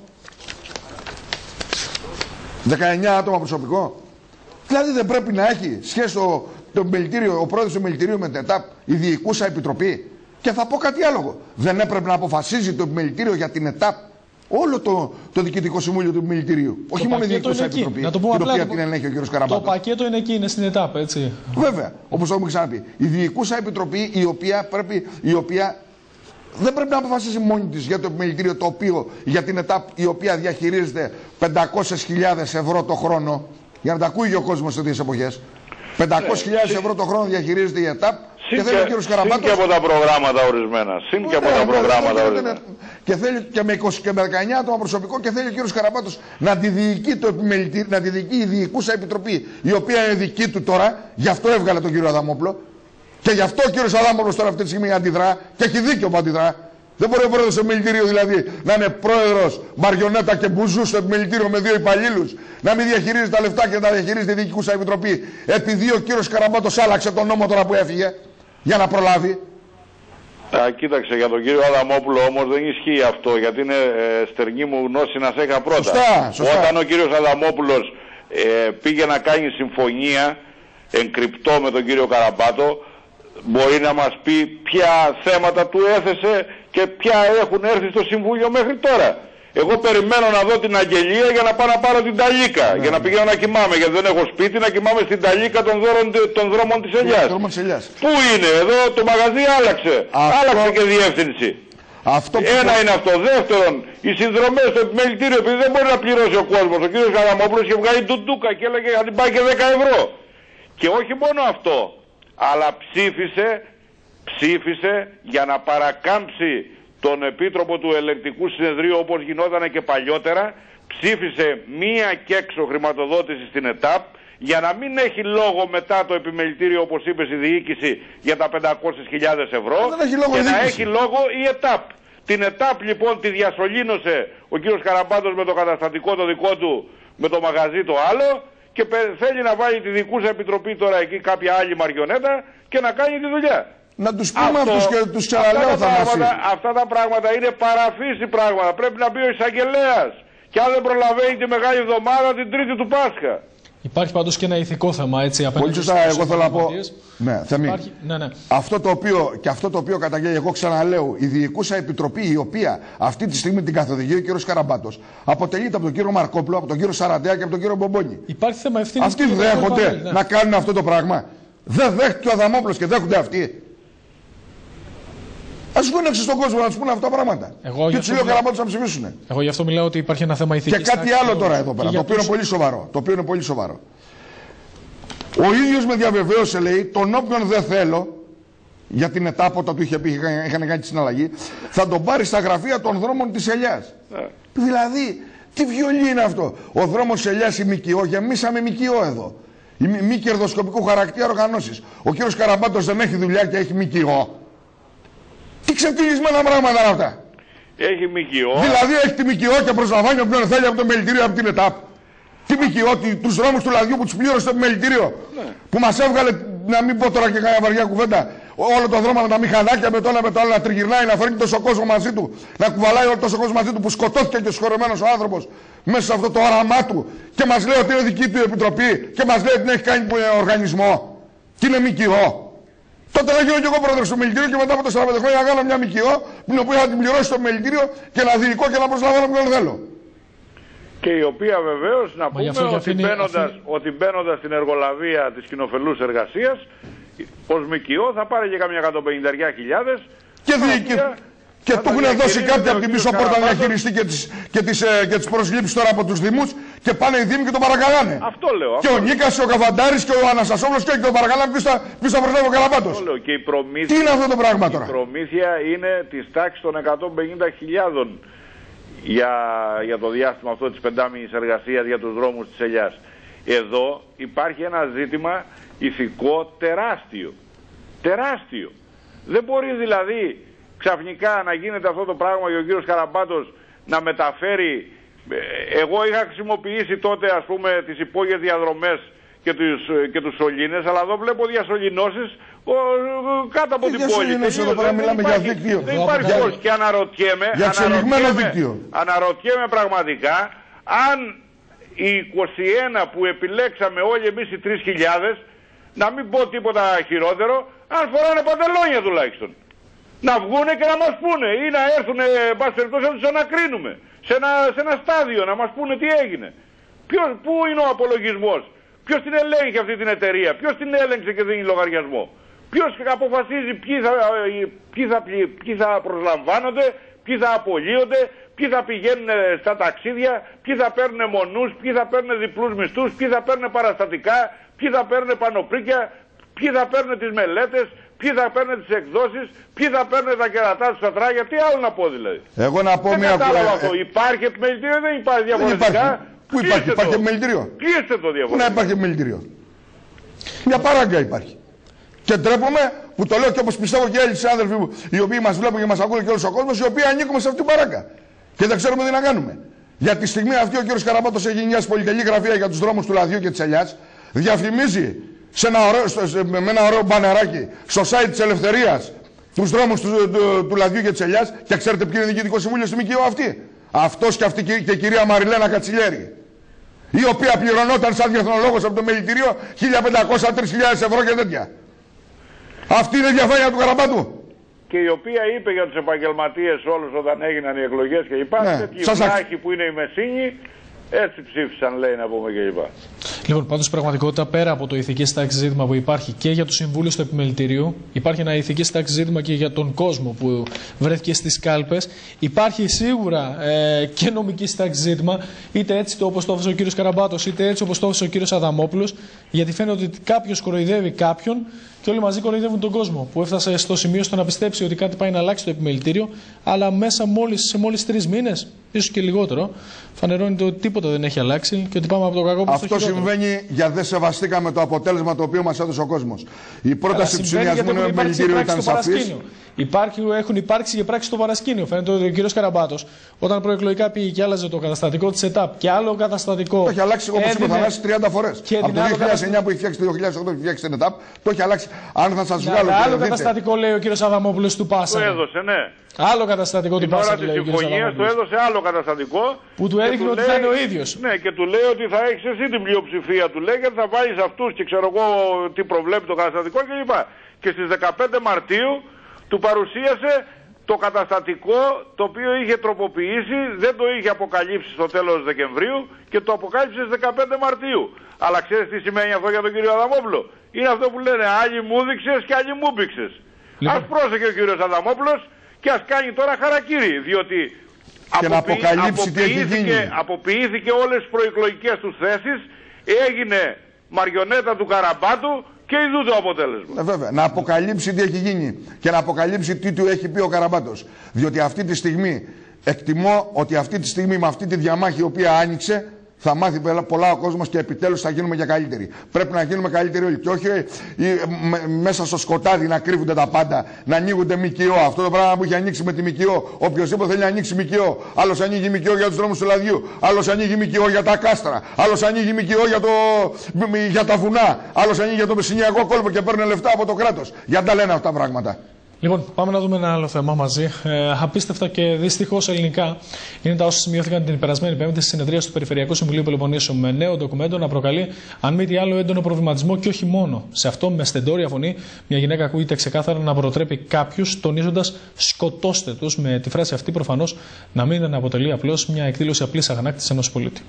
19 άτομα προσωπικό. Δηλαδή δεν πρέπει να έχει σχέση ο πρόεδρος του επιμελητηρίου με την ΕΤΑΠ, η Διοικούσα Επιτροπή. Και θα πω κάτι άλλο. Δεν έπρεπε να αποφασίζει το επιμελητήριο για την ΕΤΑΠ Όλο το Διοικητικό Συμβούλιο του Επιμελητηρίου. Όχι μόνο η Διοικούσα Επιτροπή, την οποία την ελέγχει ο κ. Καραμπάτος. Το πακέτο είναι εκεί, είναι στην ΕΤΑΠ, έτσι. Βέβαια, όπως το έχουμε ξαναπεί. Η Διοικούσα Επιτροπή, η οποία δεν πρέπει να αποφασίσει μόνη της για το Επιμελητήριο, το οποίο για την ΕΤΑΠ, η οποία διαχειρίζεται 500.000 ευρώ το χρόνο. Για να τα ακούει ο κόσμος σε τέτοιες εποχές. 500.000 ευρώ το χρόνο διαχειρίζεται η ΕΤΑΠ. Και θέλει ο κύριος Καραμπάτος. Συν και από τα προγράμματα ορισμένα. Συν και από τα προγράμματα ορισμένα. Και θέλει και με 20 και με 19 άτομα προσωπικό, και θέλει ο κύριος Καραμπάτος να τη διοικεί το Επιμελητήριο, να τη διοικεί η Διοικούσα Επιτροπή, η οποία είναι δική του τώρα. Γι' αυτό έβγαλε τον κύριο Αδαμόπουλο. Και γι' αυτό ο κύριος Αδάμοπλος τώρα αυτή τη στιγμή αντιδρά. Και έχει δίκιο που αντιδρά. Δεν μπορεί ο πρόεδρος του Επιμελητηρίου δηλαδή να είναι πρόεδρος μαριονέτα και μπουζού στο Επιμελητήριο με 2 υπαλλήλους, να μην διαχειρίζει τα λεφτά και να τα διαχειρίζεται η Διοικούσα Επιτροπή, επειδή ο κύριος Καραμπάτος άλλαξε τον νόμο τώρα που έφυγε για να προλάβει. Κοίταξε, για τον κύριο Αδαμόπουλο όμως δεν ισχύει αυτό, γιατί είναι στερνή μου γνώση να σε είχα πρώτα. Σωστά. Όταν ο κύριος Αδαμόπουλος πήγε να κάνει συμφωνία εγκρυπτό με τον κύριο Καραμπάτο, μπορεί να μας πει ποια θέματα του έθεσε και ποια έχουν έρθει στο Συμβούλιο μέχρι τώρα. Εγώ περιμένω να δω την αγγελία για να πάω να πάρω την ταλίκα, για να πηγαίνω να κοιμάμαι, γιατί δεν έχω σπίτι, να κοιμάμαι στην ταλίκα των δρόμων της Ελιάς. Πού είναι, εδώ το μαγαζί άλλαξε, άλλαξε και διεύθυνση. Ένα είναι αυτό. Δεύτερον, οι συνδρομές στο Επιμελητήριο, επειδή δεν μπορεί να πληρώσει ο κόσμος, ο κ. Καραμόπουλος είχε βγάλει τουντούκα και έλεγε να την πάει και 10 ευρώ. Και όχι μόνο αυτό, αλλά ψήφισε για να παρακάμψει τον Επίτροπο του Ελεγκτικού Συνεδρίου, όπως γινόταν και παλιότερα. Ψήφισε μία και έξω χρηματοδότηση στην ΕΤΑΠ για να μην έχει λόγο μετά το Επιμελητήριο, όπως είπε, η διοίκηση για τα 500.000 ευρώ και να έχει λόγο η ΕΤΑΠ. Την ΕΤΑΠ λοιπόν τη διασωλήνωσε ο κύριος Καραμπάτος με το καταστατικό το δικό του, με το μαγαζί το άλλο, και θέλει να βάλει τη Διοικούσα Επιτροπή τώρα εκεί κάποια άλλη μαριονέτα και να κάνει τη δουλειά. Να τους πούμε αυτούς και τους ξαναλέω αυτά τα πράγματα είναι παραφύση πράγματα. Πρέπει να μπει ο εισαγγελέας. Και αν δεν προλαβαίνει τη Μεγάλη Εβδομάδα, την Τρίτη του Πάσχα. Υπάρχει πάντως και ένα ηθικό θέμα, έτσι, απέναντι. Πολύ σωστά, εγώ θέλω να πω. Ναι, υπάρχει... ναι. Αυτό το οποίο καταγγέλει, εγώ ξαναλέω, η Διοικούσα Επιτροπή, η οποία αυτή τη στιγμή την καθοδηγεί ο κύριος Καραμπάτος, αποτελείται από τον κύριο Μαρκόπουλο, από τον κύριο Σαραντέα και από τον κύριο Μπομπόνη. Υπάρχει θέμα ευθύνης. Αυτοί δέχονται να κάνουν αυτό το πράγμα. Δεν δέχεται ο Αδαμόπουλος και δέχονται αυτοί. Ας βγουν έξω στον κόσμο να τους πούνε αυτά τα πράγματα. Και τους λέει ο Καραμπάτος να ψηφίσουν. Εγώ γι' αυτό μιλάω ότι υπάρχει ένα θέμα ηθικής. Και κάτι άλλο τώρα εδώ πέρα, το οποίο είναι πολύ σοβαρό. Ο ίδιος με διαβεβαίωσε, λέει, τον όποιον δεν θέλω, για την ΕΤΑΠ όταν του είχε πει, είχαν κάνει τη συναλλαγή, θα τον πάρει στα γραφεία των δρόμων της Ελιάς. Δηλαδή, τι βιολί είναι αυτό. Ο δρόμος της Ελιάς, η ΜΚΟ, γεμίσαμε ΜΚΟ εδώ. Μη κερδοσκοπικού χαρακτήρα οργανώσεις. Ο κύριος Καραμπάτος δεν έχει δουλειά και έχει ΜΚΟ. Τι ξεφτυλισμένα πράγματα είναι αυτά. Έχει ΜΚΟ. Δηλαδή έχει τη ΜΚΟ και προσλαμβάνει όποιον θέλει από το Επιμελητήριο, από την ΕΤΑΠ. Τι ΜΚΟ, τους δρόμους του λαδιού που τους πλήρωσε το Επιμελητήριο. Ναι. Που μας έβγαλε, να μην πω τώρα και κάποια βαριά κουβέντα, όλο το δρόμο με τα μηχανάκια, με το ένα με το άλλο να τριγυρνάει, να φέρνει τόσο κόσμο μαζί του, να κουβαλάει όλο τόσο κόσμο μαζί του που σκοτώθηκε και συγχωρεμένος ο άνθρωπος μέσα σε αυτό το όραμά του και μας λέει ότι είναι δική του επιτροπή και μας λέει ότι την έχει κάνει οργανισμό. Τι είναι ΜΚΟ. Τότε θα γίνω και εγώ πρόεδρος του Επιμελητηρίου και μετά από 45 χρόνια να κάνω μια ΜΚΟ, την οποία θα την πληρώσει το Επιμελητήριο και να διοικώ και να προσλαμβάνω ποιον θέλω. Και η οποία βεβαίως να πούμε ότι μπαίνοντας στην εργολαβία της κοινοφελούς εργασίας, ως ΜΚΟ θα πάρει και καμιά 150.000 και διοικητή. Και του έχουν δώσει κάποια από την πίσω πόρτα να διαχειριστεί και τις προσλήψεις τώρα από τους Δήμους και πάνε οι Δήμοι και τον παρακαλάνε. Αυτό λέω. Και ο Νίκας, ο Καβαντάρης και ο Αναστασόπουλος και τον παρακαλάνε ποιος θα προσλάβει ο Καραμπάτος. Αυτό λέω. Και η προμήθεια, τι είναι αυτό το πράγμα τώρα. Η προμήθεια είναι της τάξης των 150.000 για το διάστημα αυτό της 5μηνης εργασίας για τους δρόμους της Ελιάς. Εδώ υπάρχει ένα ζήτημα ηθικό τεράστιο. Τεράστιο. Δεν μπορεί δηλαδή ξαφνικά να γίνεται αυτό το πράγμα και ο κύριος Καραμπάτος να μεταφέρει. Εγώ είχα χρησιμοποιήσει τότε, ας πούμε, τις υπόγειες διαδρομές και τους σωλήνες, αλλά εδώ βλέπω διασωληνώσεις κάτω από την πόλη. Δεν υπάρχει πώς. Και αναρωτιέμαι πραγματικά αν οι 21 που επιλέξαμε όλοι εμείς οι 3.000, να μην πω τίποτα χειρότερο, αν φοράνε παντελόνια τουλάχιστον. Να βγούνε και να μας πούνε ή να έρθουν, εν πάση περιπτώσει, να τους ανακρίνουμε. σε ένα στάδιο να μας πούνε τι έγινε. Πού είναι ο απολογισμός, ποιος την ελέγχει αυτή την εταιρεία, ποιος την έλεγξε και δίνει λογαριασμό, ποιος αποφασίζει ποιοι θα προσλαμβάνονται, ποιοι θα απολύονται, ποιοι θα πηγαίνουν στα ταξίδια, ποιοι θα παίρνουν μονούς, ποιοι θα παίρνουν διπλούς μισθούς, ποιοι θα παίρνουν παραστατικά, ποιοι θα παίρνουν πανοπρίκια, ποιοι θα παίρνουν τις μελέτες, ποιοι θα παίρνουν τις εκδόσεις, ποιοι θα παίρνουν τα κερατά τους στα τράγια, τι άλλο να πω δηλαδή. Εγώ να πω μια κουβέντα. Υπάρχει επιμελητήριο ή δεν υπάρχει διαφορετικά? Πού υπάρχει επιμελητήριο? Κλείστε το διαφορετικά. Πού να υπάρχει επιμελητήριο? Μια παράγκα υπάρχει. Και ντρέπομαι που το λέω και όπως πιστεύω και άλλοι συνάδελφοι οι οποίοι μας βλέπουν και μας ακούνε και όλος ο κόσμος, οι οποίοι ανήκουμε σε αυτή την παράγκα. Και δεν ξέρουμε τι να κάνουμε. Για τη στιγμή αυτή ο κ. Καραμπάτος έχει νοιάσει πολυτελή για τους δρόμους του Λαδιού και της Ελιάς. Διαφημίζει με ένα ωραίο μπανεράκι στο site της Ελευθερίας τους δρόμους του Λαδιού και της Ελιάς. Και ξέρετε ποιο είναι διοικητικό συμβούλιο στη ΜΚΟ αυτή? Αυτός και αυτή και η κυρία Μαριλένα Κατσιλιέρη, η οποία πληρωνόταν σαν διεθνολόγος από το μελητήριο 1.500-3.000 ευρώ και τέτοια. Αυτή είναι η διαφάνεια του Καραμπάτου. Και η οποία είπε για τους επαγγελματίες όλους όταν έγιναν οι εκλογές και υπάρχει τέτοιοι βλάχοι που είναι η Μεσίνη, έτσι ψήφισαν λέει να πούμε και λοιπά. Λοιπόν, πάντως στην πραγματικότητα πέρα από το ηθική τάξη ζήτημα που υπάρχει και για το Συμβούλιο του Επιμελητηρίου, υπάρχει ένα ηθική τάξη ζήτημα και για τον κόσμο που βρέθηκε στις κάλπες. Υπάρχει σίγουρα και νομική τάξη ζήτημα, είτε έτσι όπως το έθεσε ο κ. Καραμπάτος, είτε έτσι όπως το έθεσε ο κ. Αδαμόπουλος, γιατί φαίνεται ότι κάποιος κοροϊδεύει κάποιον και όλοι μαζί κοροϊδεύουν τον κόσμο. Που έφτασε στο σημείο στο να πιστέψει ότι κάτι πάει να αλλάξει το Επιμελητήριο, αλλά μέσα σε μόλις 3 μήνες, ίσως και λιγότερο, φανερώνεται ότι τίποτα δεν έχει αλλάξει και ότι πάμε από το κακό προς το χειρότερο. Αυτό συμβαίνει γιατί δεν σεβαστήκαμε το αποτέλεσμα το οποίο μας έδωσε ο κόσμος. Η πρόταση του συνδυασμού με Επιμελητήριο ήταν σαφής. Έχουν υπάρξει και πράξεις στο παρασκήνιο. Φαίνεται ότι ο κ. Καραμπάτος, όταν προεκλογικά πήγε και άλλαζε το καταστατικό της ΕΤΑΠ και άλλο καταστατικό. Το έχει αλλάξει όπως είπε ο Θανάσης 30 φορές. Από το 2009 που έχει φτιάξει το 2008 που έχει φτιάξει την ΕΤΑΠ, το έχει αλλάξει. Αν θα σας βγάλω. Άλλο καταστατικό λέει ο κ. Αδαμόπουλος του Πάσα. Το έδωσε, ναι. Άλλο καταστατικό του Πάσα. Την ώρα της συμφωνίας του έδωσε άλλο καταστατικό. Που του έδειχνε ότι θα είναι ο ίδιος. Ναι, και του λέει ότι θα έχεις εσύ την πλειοψηφία. Του λέει και θα βάλεις αυτούς και ξέρω εγώ τι προβλέπει το καταστατικό κλπ. Και στις 15 Μαρτίου του παρουσίασε το καταστατικό το οποίο είχε τροποποιήσει, δεν το είχε αποκαλύψει στο τέλος Δεκεμβρίου και το αποκάλυψε στις 15 Μαρτίου. Αλλά ξέρεις τι σημαίνει αυτό για τον κύριο Αδαμόπουλο? Είναι αυτό που λένε άλλοι μου δείξες και άλλοι μου μπήξες. Ας πρόσεχε ο κύριος Αδαμόπουλος και ας κάνει τώρα χαρακίρι, διότι αποποιήθηκε όλες τις προεκλογικές του θέσεις, έγινε μαριονέτα του Καραμπάτου και ειδού το αποτέλεσμα. Βέβαια, να αποκαλύψει τι έχει γίνει και να αποκαλύψει τι του έχει πει ο Καραμπάτος. Διότι αυτή τη στιγμή εκτιμώ ότι αυτή τη στιγμή με αυτή τη διαμάχη η οποία άνοιξε θα μάθει πολλά ο κόσμος και επιτέλους θα γίνουμε και καλύτεροι. Πρέπει να γίνουμε καλύτεροι όλοι. Και όχι μέσα στο σκοτάδι να κρύβονται τα πάντα, να ανοίγονται ΜΚΟ. Αυτό το πράγμα που έχει ανοίξει με τη ΜΚΟ. Οποιοςδήποτε θέλει να ανοίξει ΜΚΟ. Άλλος ανοίγει ΜΚΟ για τους δρόμους του Λαδιού. Άλλος ανοίγει ΜΚΟ για τα κάστρα. Άλλος ανοίγει ΜΚΟ για τα βουνά. Άλλος ανοίγει για το μεσηνιακό κόλπο και παίρνει λεφτά από το κράτος. Για να τα λένε αυτά τα πράγματα. Λοιπόν, πάμε να δούμε ένα άλλο θέμα μαζί. Απίστευτα και δυστυχώς ελληνικά είναι τα όσα σημειώθηκαν την περασμένη Πέμπτη στη συνεδρία του Περιφερειακού Συμβουλίου Πελοποννήσου με νέο ντοκουμέντο να προκαλεί, αν μη τι άλλο, έντονο προβληματισμό και όχι μόνο. Σε αυτό, με στεντόρια φωνή, μια γυναίκα ακούγεται ξεκάθαρα να προτρέπει κάποιους, τονίζοντας σκοτώστε τους, με τη φράση αυτή προφανώς να μην αποτελεί απλώς μια εκδήλωση απλής αγανάκτησης ενός πολίτη.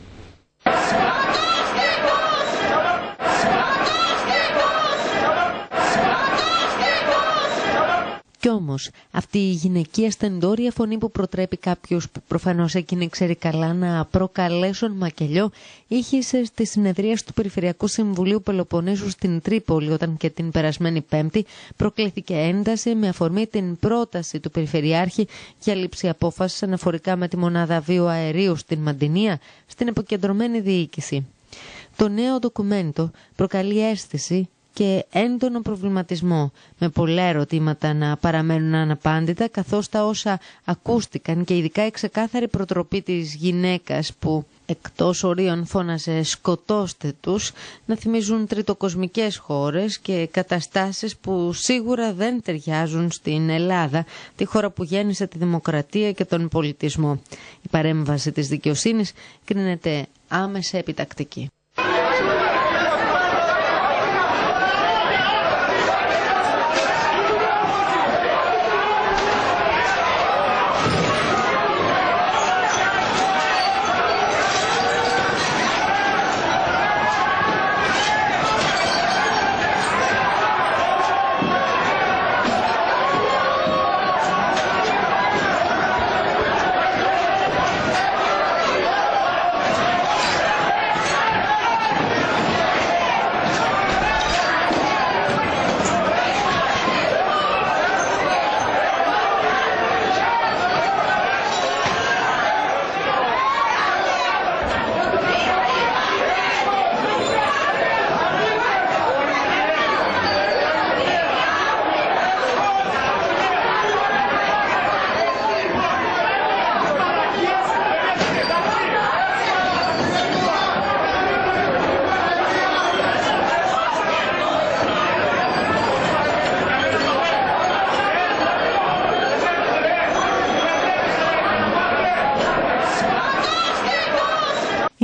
Κι όμως, αυτή η γυναικεία στεντόρια φωνή που προτρέπει κάποιους που προφανώς εκείνοι ξέρει καλά να προκαλέσουν μακελιό, ήχησε στη συνεδρία του Περιφερειακού Συμβουλίου Πελοποννήσου στην Τρίπολη, όταν και την περασμένη Πέμπτη προκλήθηκε ένταση με αφορμή την πρόταση του Περιφερειάρχη για λήψη απόφασης αναφορικά με τη μονάδα βιοαερίου στην Μαντινία, στην αποκεντρωμένη διοίκηση. Το νέο ντοκουμέντο προκαλεί αίσθηση και έντονο προβληματισμό, με πολλά ερωτήματα να παραμένουν αναπάντητα, καθώς τα όσα ακούστηκαν και ειδικά η ξεκάθαρη προτροπή της γυναίκας που εκτός ορίων φώνασε «σκοτώστε τους», να θυμίζουν τριτοκοσμικές χώρες και καταστάσεις που σίγουρα δεν ταιριάζουν στην Ελλάδα, τη χώρα που γέννησε τη δημοκρατία και τον πολιτισμό. Η παρέμβαση της δικαιοσύνης κρίνεται άμεσα επιτακτική.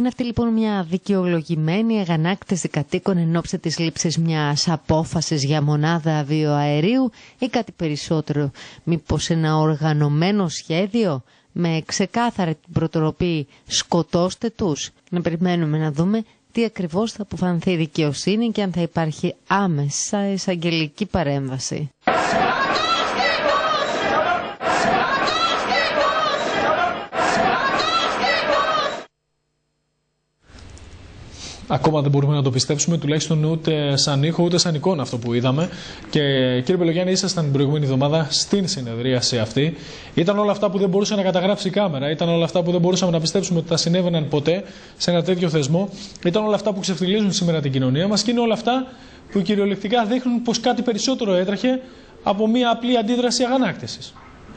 Είναι αυτή λοιπόν μια δικαιολογημένη αγανάκτηση κατοίκων εν ώψη της λήψης μιας απόφασης για μονάδα βιοαερίου ή κάτι περισσότερο? Μήπως ένα οργανωμένο σχέδιο με ξεκάθαρη την προτροπή «σκοτώστε τους»? Να περιμένουμε να δούμε τι ακριβώς θα αποφανθεί η δικαιοσύνη και αν θα υπάρχει άμεσα εισαγγελική παρέμβαση. Ακόμα δεν μπορούμε να το πιστέψουμε, τουλάχιστον ούτε σαν ήχο ούτε σαν εικόνα αυτό που είδαμε. Και κύριε Μπελογιάννη, ήσασταν την προηγούμενη εβδομάδα στην συνεδρίαση αυτή. Ήταν όλα αυτά που δεν μπορούσε να καταγράψει η κάμερα, ήταν όλα αυτά που δεν μπορούσαμε να πιστέψουμε ότι θα συνέβαιναν ποτέ σε ένα τέτοιο θεσμό. Ήταν όλα αυτά που ξεφτιλίζουν σήμερα την κοινωνία μας και είναι όλα αυτά που κυριολεκτικά δείχνουν πως κάτι περισσότερο έτρεχε από μια απλή αντίδραση αγανάκτησης.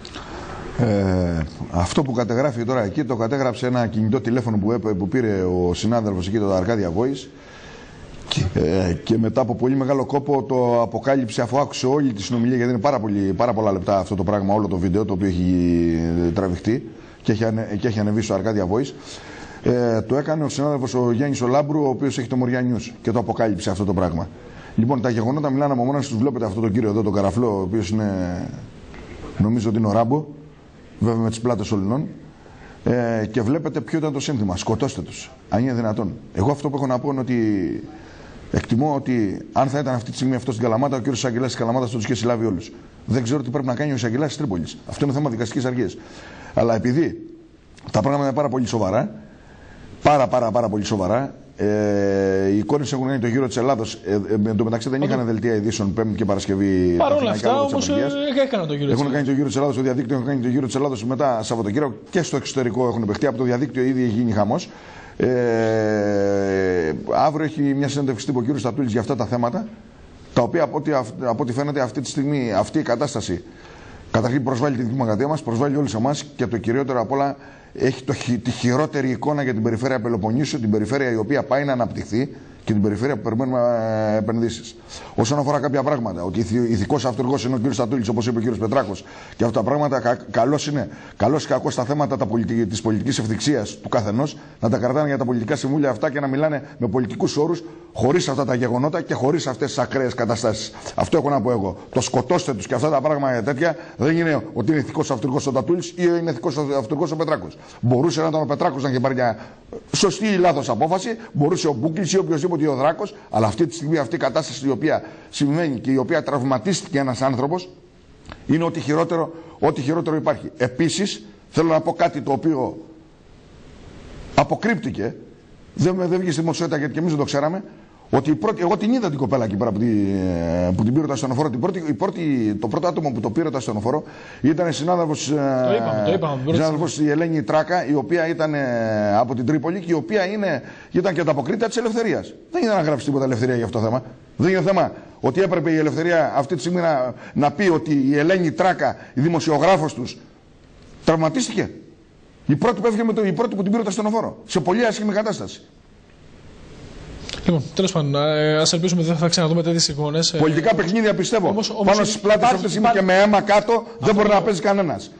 Αυτό που κατεγράφει τώρα εκεί το κατέγραψε ένα κινητό τηλέφωνο που πήρε ο συνάδελφος εκεί, το Αρκάδια Voice, και μετά από πολύ μεγάλο κόπο το αποκάλυψε αφού άκουσε όλη τη συνομιλία, γιατί είναι πάρα πολλά λεπτά αυτό το πράγμα, όλο το βίντεο το οποίο έχει τραβηχτεί και έχει ανεβεί στο Αρκάδια Voice. Το έκανε ο συνάδελφος ο Γιάννης ο Λάμπρου, ο οποίος έχει το Μοριά News, και το αποκάλυψε αυτό το πράγμα. Λοιπόν, τα γεγονότα μιλάνε από μόνα τους. Βλέπετε αυτό τον κύριο εδώ, τον Καραφλό, ο οποίος είναι, νομίζω ότι είναι ο Ράμπο, βέβαια με τις πλάτες ολυνών, και βλέπετε ποιο ήταν το σύνθημα. Σκοτώστε τους, αν είναι δυνατόν. Εγώ αυτό που έχω να πω είναι ότι εκτιμώ ότι αν θα ήταν αυτή τη στιγμή αυτό στην Καλαμάτα, ο κύριος εισαγγελέας της Καλαμάτας θα τους είχε συλλάβει όλους. Δεν ξέρω τι πρέπει να κάνει ο εισαγγελέας της Τρίπολης. Αυτό είναι θέμα δικαστικής αργίας. Αλλά επειδή τα πράγματα είναι πάρα πολύ σοβαρά, πάρα πολύ σοβαρά, οι εικόνες έχουν κάνει το γύρο της Ελλάδος. Εν τω μεταξύ δεν είχαν δελτία ειδήσεων Πέμπτη και Παρασκευή. Παρ' όλα αυτά όμως έκαναν το γύρο της Ελλάδος. Έχουν κάνει το γύρο της Ελλάδος στο διαδίκτυο, έχουν κάνει το γύρο της Ελλάδος μετά Σαββατοκύριακο και στο εξωτερικό έχουν παιχτεί. Από το διαδίκτυο ήδη έχει γίνει χαμός. Αύριο έχει μια συνέντευξη τύπου ο κύριος Στατούλης για αυτά τα θέματα, τα οποία από ό,τι φαίνεται αυτή τη στιγμή αυτή η κατάσταση καταρχήν προσβάλλει τη δημοκρατία μας, προσβάλλει όλους εμάς και το κυριότερο απ' όλα έχει τη χειρότερη εικόνα για την περιφέρεια Πελοποννήσου, την περιφέρεια η οποία πάει να αναπτυχθεί και την περιφέρεια που περιμένουμε επενδύσεις. Όσον αφορά κάποια πράγματα, ότι ηθικός αυτούργος είναι ο κ. Στατούλης, όπως είπε ο κ. Πετράκος, και αυτά τα πράγματα καλώς είναι. Καλώς ή κακώς τα θέματα της πολιτικής ευθυξίας του καθενός να τα κρατάνε για τα πολιτικά συμβούλια αυτά και να μιλάνε με πολιτικούς όρους, χωρίς αυτά τα γεγονότα και χωρίς αυτές τις ακραίες καταστάσεις. Αυτό έχω να πω εγώ. Το σκοτώστε τους και αυτά τα πράγματα τέτοια δεν είναι ότι είναι ηθικός αυτούργος ο Στατούλης ή είναι ηθικός αυτούργος ο Πετράκος. Μπορούσε να ήταν ο Πετράκος να είχε πάρει μια σωστή ή λάθος απόφαση, μπορούσε ο Μπούκλης ή οποιοδήποτε ο Δράκος, αλλά αυτή τη στιγμή αυτή η κατάσταση η οποία συμβαίνει και η οποία τραυματίστηκε ένας άνθρωπος είναι ό,τι χειρότερο υπάρχει. Επίσης θέλω να πω κάτι το οποίο αποκρύπτηκε, δεν βγήκε στη δημοσιότητα γιατί και εμείς δεν το ξέραμε, ότι εγώ την είδα την κοπέλα εκεί πέρα που την πήρε το ασθενοφόρο. Το πρώτο άτομο που το πήρε το ασθενοφόρο ήταν συνάδελφος η Ελένη Τράκα, η οποία ήταν από την Τρίπολη και η οποία ήταν και ανταποκρίτρια της Ελευθερίας. Δεν ήταν να γράψει τίποτα ελευθερία για αυτό το θέμα. Δεν είναι θέμα ότι έπρεπε η Ελευθερία αυτή τη στιγμή να πει ότι η Ελένη Τράκα, η δημοσιογράφος τους, τραυματίστηκε. Η πρώτη που την πήρε το ασθενοφόρο. Σε πολύ άσχημη κατάσταση. Λοιπόν, τέλος πάντων, ας ελπίσουμε ότι δεν θα ξαναδούμε τέτοιες εικόνες. Πολιτικά παιχνίδια πιστεύω. Πάνω στις πλάτες αυτές είναι και με αίμα κάτω, δεν μπορεί να παίζει κανένας.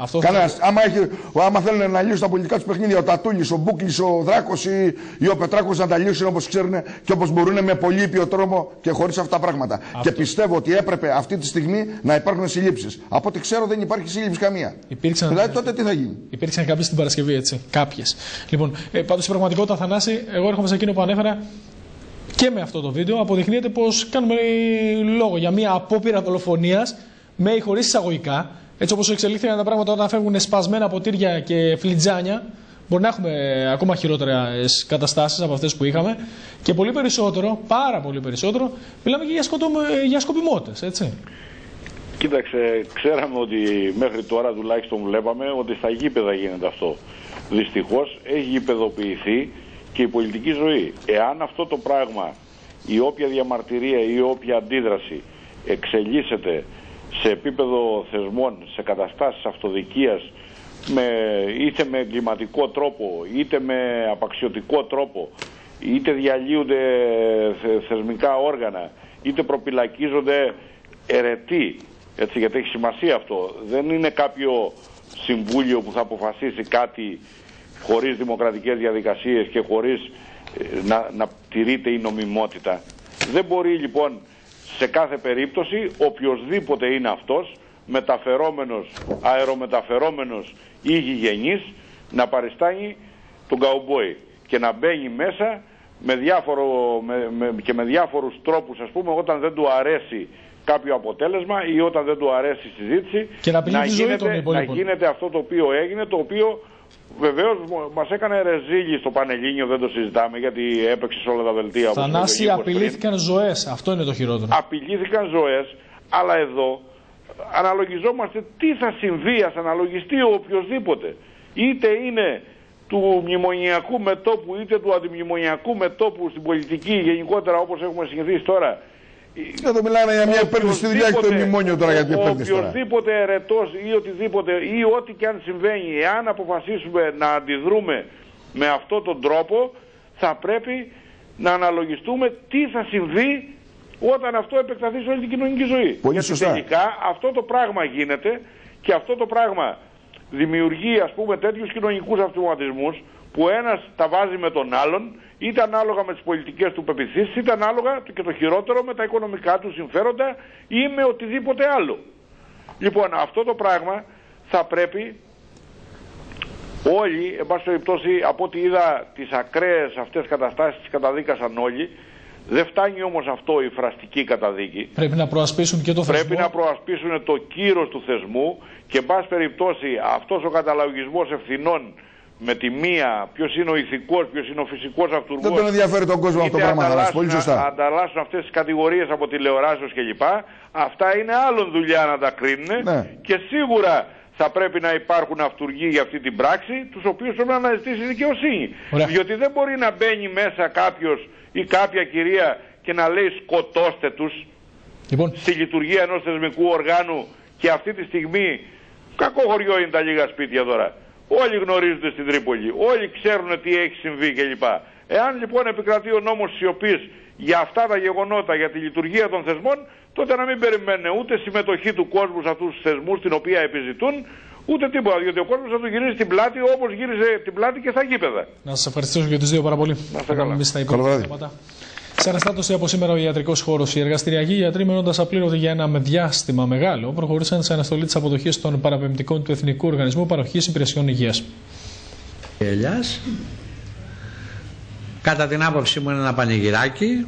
Άμα θέλουν να λύσουν τα πολιτικά τους παιχνίδια, ο Τατούλης, ο Μπούκλης, ο Δράκος ή ο Πετράκος να τα λύσουν όπως ξέρουν και όπως μπορούν με πολύ ήπιο τρόπο και χωρίς αυτά τα πράγματα. Και πιστεύω ότι έπρεπε αυτή τη στιγμή να υπάρχουν συλλήψεις. Από ό,τι ξέρω δεν υπάρχει σύλληψη καμία. Δηλαδή τότε τι θα γίνει. Υπήρξαν κάποιες την Παρασκευή, έτσι. Κάποιες. Λοιπόν, πάντως στην πραγματικότητα, Θανάση, εγώ έρχομαι σε εκείνο που ανέφερα. Και με αυτό το βίντεο αποδεικνύεται πως κάνουμε λόγο για μια απόπειρα δολοφονίας με ή χωρίς εισαγωγικά. Έτσι όπως εξελίχθηκαν τα πράγματα όταν φεύγουν σπασμένα ποτήρια και φλιτζάνια, μπορεί να έχουμε ακόμα χειρότερες καταστάσεις από αυτές που είχαμε. Και πολύ περισσότερο, πάρα πολύ περισσότερο, μιλάμε και για σκοπιμότητες, έτσι. Κοίταξε, ξέραμε ότι μέχρι τώρα τουλάχιστον βλέπαμε ότι στα γήπεδα γίνεται αυτό. Δυστυχώς έχει γηπεδοποιηθεί και η πολιτική ζωή. Εάν αυτό το πράγμα, η όποια διαμαρτυρία ή όποια αντίδραση εξελίσσεται σε επίπεδο θεσμών, σε καταστάσεις αυτοδικίας, είτε με εγκληματικό τρόπο, είτε με απαξιωτικό τρόπο, είτε διαλύονται θεσμικά όργανα, είτε προπυλακίζονται αιρετοί, έτσι, γιατί έχει σημασία αυτό. Δεν είναι κάποιο συμβούλιο που θα αποφασίσει κάτι χωρίς δημοκρατικές διαδικασίες και χωρίς να τηρείται η νομιμότητα. Δεν μπορεί λοιπόν σε κάθε περίπτωση οποιοσδήποτε είναι αυτός, μεταφερόμενος, αερομεταφερόμενος ή γηγενής, να παριστάνει τον καουμπόι και να μπαίνει μέσα με διάφορους τρόπους, ας πούμε, όταν δεν του αρέσει κάποιο αποτέλεσμα ή όταν δεν του αρέσει η συζήτηση, και να γίνεται αυτό το οποίο έγινε, το οποίο βεβαίως μας έκανε ρεζίλι στο Πανελλήνιο, δεν το συζητάμε γιατί έπαιξε σε όλα τα δελτία. Θανάση, απειλήθηκαν ζωές, αυτό είναι το χειρότερο. Απειλήθηκαν ζωές, αλλά εδώ αναλογιζόμαστε τι θα συμβεί, ας αναλογιστεί ο οποιοσδήποτε. Είτε είναι του μνημονιακού μετώπου είτε του αντιμνημονιακού μετώπου στην πολιτική γενικότερα, όπως έχουμε συνηθίσει τώρα. Εδώ μιλάμε για μια επένδυση στη δουλειά και το μνημόνιο τώρα για την επένδυση. Οποιοδήποτε ερετός ή οτιδήποτε ή ό,τι και αν συμβαίνει, εάν αποφασίσουμε να αντιδρούμε με αυτόν τον τρόπο, θα πρέπει να αναλογιστούμε τι θα συμβεί όταν αυτό επεκταθεί σε όλη την κοινωνική ζωή. Πολύ γιατί σωστά. τελικά αυτό το πράγμα γίνεται και αυτό το πράγμα δημιουργεί, ας πούμε, τέτοιους κοινωνικούς αυτοματισμούς που ένας τα βάζει με τον άλλον, είτε ανάλογα με τις πολιτικές του πεποιθήσεις, είτε ανάλογα και το χειρότερο με τα οικονομικά του συμφέροντα ή με οτιδήποτε άλλο. Λοιπόν, αυτό το πράγμα θα πρέπει όλοι, εν πάση περιπτώσει, από ό,τι είδα τις ακραίες αυτές καταστάσεις τις καταδίκασαν όλοι. Δεν φτάνει όμως αυτό η φραστική καταδίκη. Πρέπει να προασπίσουν και το θεσμό. Πρέπει να προασπίσουν το κύρος του θεσμού και, εν πάση περιπτώσει, αυτός ο καταλογισμός ευθυνών με τη μία, ποιος είναι ο ηθικός, ποιος είναι ο φυσικός αυτούργος. Δεν τον ενδιαφέρει τον κόσμο αυτό το πράγμα. Πολύ σωστά. Ανταλλάσσουν αυτές τις κατηγορίες από τηλεοράσεως κλπ. Αυτά είναι άλλον δουλειά να τα κρίνουν. Ναι. Και σίγουρα θα πρέπει να υπάρχουν αυτούργοι για αυτή την πράξη, τους οποίους πρέπει να αναζητήσει η δικαιοσύνη. Ωραία. Διότι δεν μπορεί να μπαίνει μέσα κάποιος ή κάποια κυρία και να λέει σκοτώστε τους στη λειτουργία ενός θεσμικού οργάνου, και αυτή τη στιγμή, κακό χωριό είναι τα λίγα σπίτια τώρα. Όλοι γνωρίζονται στην Τρίπολη, όλοι ξέρουν τι έχει συμβεί κλπ. Εάν λοιπόν επικρατεί ο νόμος σιωπής για αυτά τα γεγονότα, για τη λειτουργία των θεσμών, τότε να μην περιμένουν ούτε συμμετοχή του κόσμου σε αυτούς τους θεσμούς την οποία επιζητούν, ούτε τίποτα. Διότι ο κόσμος θα του γυρίσει την πλάτη όπως γύρισε την πλάτη και στα γήπεδα. Να σας ευχαριστήσω για τους δύο πάρα πολύ. Να είστε καλά. Σε αναστάτωση από σήμερα ο ιατρικός χώρος. Οι εργαστηριακοί γιατροί, μένοντας απλήρωτοι για ένα διάστημα μεγάλο, προχωρήσαν σε αναστολή της αποδοχής των παραπεμπτικών του Εθνικού Οργανισμού Παροχής Υπηρεσιών Υγείας. Κατά την άποψή μου είναι ένα πανηγυράκι.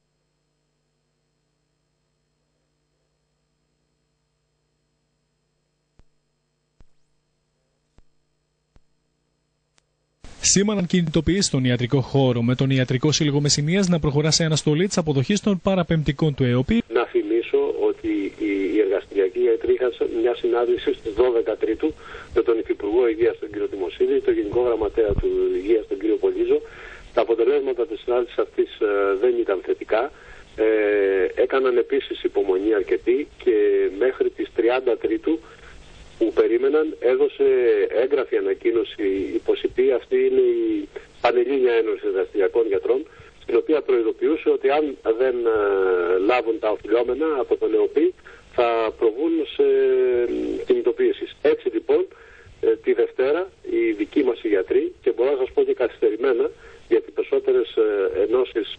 Σήμαναν κινητοποιήσεις στον ιατρικό χώρο, με τον Ιατρικό Σύλλογο Μεσσηνίας να προχωρά σε αναστολή της αποδοχής των παραπεμπτικών του ΕΟΠΗ. Να θυμίσω ότι οι εργαστηριακοί γιατροί είχαν μια συνάντηση στις 12 Τρίτου με τον Υφυπουργό Υγείας τον κύριο Τιμοσίδη, τον Γενικό Γραμματέα του Υγείας τον κύριο Πολύζο. Τα αποτελέσματα της συνάντησης αυτής δεν ήταν θετικά. Έκαναν επίσης υπομονή αρκετή και μέχρι τις 30 Τρίτου που περίμεναν έδωσε έγγραφη ανακοίνωση υποσηπή. Αυτή είναι η Πανελλήνια Ένωση Εργαστηριακών Γιατρών, στην οποία προειδοποιούσε ότι αν δεν λάβουν τα οφειλόμενα από τον ΕΟΠΗ θα προβούν σε κινητοποίησεις. Έτσι λοιπόν τη Δευτέρα οι δικοί μας οι γιατροί, και μπορώ να σας πω και καθυστερημένα, γιατί οι περισσότερες ενώσεις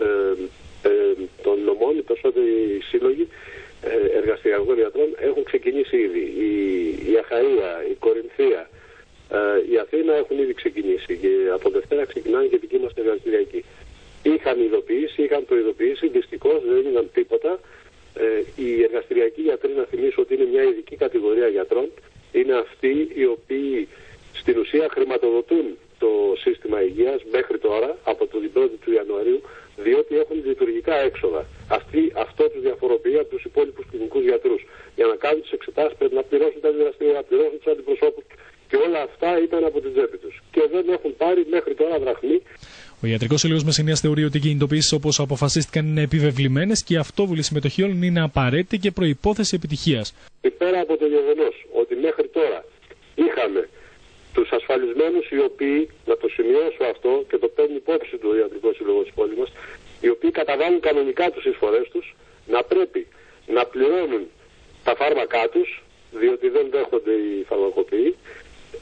των νομών, οι περισσότεροι σύλλογοι εργαστηριακών γιατρών έχουν ξεκινήσει ήδη. Η Αχαΐα, η Κορινθία, η Αθήνα έχουν ήδη ξεκινήσει και από Δευτέρα ξεκινάνε και δικοί μας εργαστηριακοί. Είχαν προειδοποιήσει, δυστυχώς δεν είδαν τίποτα. Οι εργαστηριακοί γιατροί, να θυμίσω ότι είναι μια ειδική κατηγορία γιατρών, είναι αυτοί οι οποίοι στην ουσία χρηματοδοτούν το σύστημα υγείας μέχρι τώρα, από το 1η του Ιανουαρίου, διότι έχουν λειτουργικά έξοδα. Αυτό τους διαφοροποιεί από τους υπόλοιπους κλινικούς γιατρούς. Για να κάνουν τις εξετάσεις πρέπει να πληρώσουν τα αντιδραστήρια, να πληρώσουν τους αντιπροσώπους, και όλα αυτά ήταν από την τσέπη τους. Και δεν έχουν πάρει μέχρι τώρα δραχμή. Ο Ιατρικός Σύλλογος Μεσσηνίας θεωρεί ότι οι κινητοποιήσεις όπως αποφασίστηκαν είναι επιβεβλημένες και η αυτόβουλη συμμετοχή όλων είναι απαραίτητη και προϋπόθεση επιτυχίας. Πέρα από το γεγονός ότι μέχρι τώρα είχαμε τους ασφαλισμένους οι οποίοι, να το σημειώσω αυτό και το παίρνει υπόψη του Ιατρικό Σύλλογο της πόλης μας, οι οποίοι καταβάλουν κανονικά τους εισφορές τους, να πρέπει να πληρώνουν τα φάρμακά τους, διότι δεν δέχονται οι φαρμακοποιοί,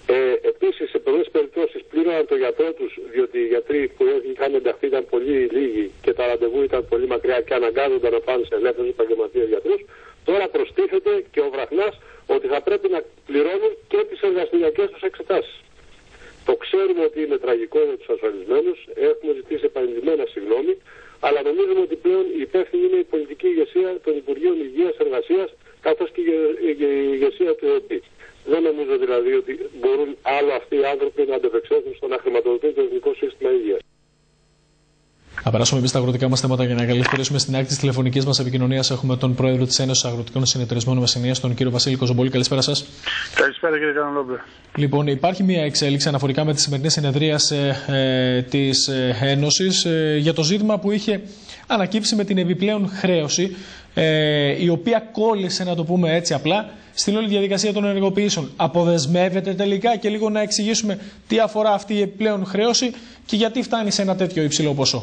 Επίσης, σε πολλές περιπτώσεις πλήρωναν το γιατρό τους, διότι οι γιατροί που είχαν ενταχθεί ήταν πολύ λίγοι και τα ραντεβού ήταν πολύ μακριά και αναγκάζονταν να πάνε σε ελεύθερους επαγγελματίες γιατρούς. Τώρα προστίθεται και ο βραχνάς ότι θα πρέπει να πληρώνουν και τις εργαστηριακές τους εξετάσεις. Το ξέρουμε ότι είναι τραγικό για τους ασφαλισμένους, έχουμε ζητήσει επανειλημμένα συγγνώμη, αλλά νομίζουμε ότι πλέον η υπεύθυνη είναι η πολιτική ηγεσία των Υπουργείων Υγείας, Εργασίας, καθώς και η ηγεσία του ΕΟΠΗ. Δεν νομίζω δηλαδή ότι μπορούν άλλο αυτοί οι άνθρωποι να αντεπεξέλθουν στο να χρηματοδοτούν το Εθνικό Σύστημα Υγείας. Θα περάσουμε επίσης στα αγροτικά μας θέματα για να καλησπερίσουμε στην άκρη της τηλεφωνικής μας επικοινωνίας. Έχουμε τον πρόεδρο της Ένωσης Αγροτικών Συνεταιρισμών Μεσσηνίας, τον κύριο Βασίλη Κοζομπόλη. Καλησπέρα σας. Καλησπέρα κύριε Καναλόπουλε. Λοιπόν, υπάρχει μια εξέλιξη αναφορικά με τη σημερινή συνεδρία της Ένωσης για το ζήτημα που είχε ανακύψει με την επιπλέον χρέωση, η οποία κόλλησε, να το πούμε έτσι απλά, στην όλη διαδικασία των ενεργοποιήσεων. Αποδεσμεύεται τελικά, και λίγο να εξηγήσουμε τι αφορά αυτή η επιπλέον χρέωση και γιατί φτάνει σε ένα τέτοιο υψηλό ποσό.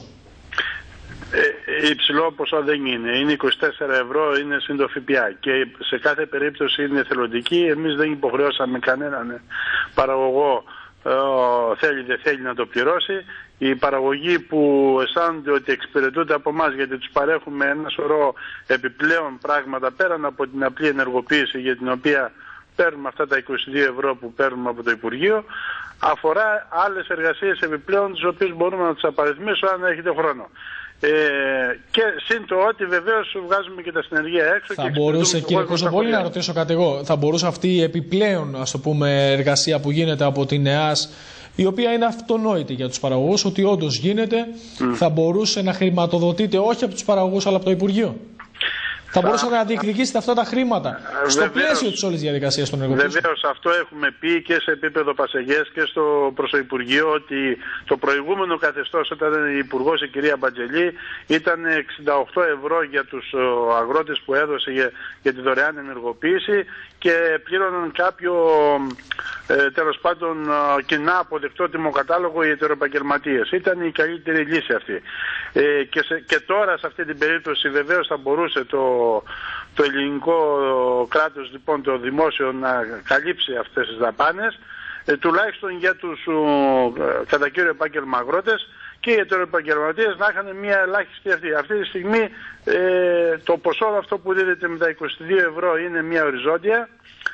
Υψηλό ποσό δεν είναι. Είναι 24 ευρώ, είναι συν το ΦΠΑ. Και σε κάθε περίπτωση είναι εθελοντική. Εμείς δεν υποχρεώσαμε κανέναν παραγωγό, θέλει δεν θέλει, να το πληρώσει. Οι παραγωγοί που αισθάνονται ότι εξυπηρετούνται από εμάς, γιατί τους παρέχουμε ένα σωρό επιπλέον πράγματα πέραν από την απλή ενεργοποίηση για την οποία παίρνουμε αυτά τα 22 ευρώ που παίρνουμε από το Υπουργείο, αφορά άλλες εργασίες επιπλέον, τις οποίες μπορούμε να τις απαριθμίσω αν έχετε χρόνο. Και συν το ότι βεβαίως βγάζουμε και τα συνεργεία έξω. Θα μπορούσε, κύριε Κοζομπόλη, να ρωτήσω κάτι εγώ, θα μπορούσε αυτή η επιπλέον, ας το πούμε, εργασία που γίνεται από την ΕΑΣ, η οποία είναι αυτονόητη για τους παραγωγούς, ότι όντως γίνεται, θα μπορούσε να χρηματοδοτείται όχι από τους παραγωγούς αλλά από το Υπουργείο? Θα μπορούσατε να διεκδικήσετε αυτά τα χρήματα στο πλαίσιο της όλης διαδικασίας των εργοδοτών? Βεβαίως, αυτό έχουμε πει και σε επίπεδο Πασεγές και στο Προσωπουργείο, ότι το προηγούμενο καθεστώς, όταν ήταν υπουργός η κυρία Μπατζελή, ήταν 68 ευρώ για τους αγρότες που έδωσε για τη δωρεάν ενεργοποίηση και πλήρωναν κάποιο τέλος πάντων κοινά αποδεκτό τιμοκατάλογο οι ετεροεπαγγελματίες. Ήταν η καλύτερη λύση αυτή. Και τώρα σε αυτή την περίπτωση βεβαίως θα μπορούσε το ελληνικό κράτος, λοιπόν, το δημόσιο, να καλύψει αυτές τις δαπάνες, τουλάχιστον για τους κατά κύριο επάγγελμα αγρότες, και οι ετεροεπαγγελματίες να είχαν μια ελάχιστη αυτή. Αυτή τη στιγμή το ποσό αυτό που δίδεται με τα 22 ευρώ είναι μια οριζόντια.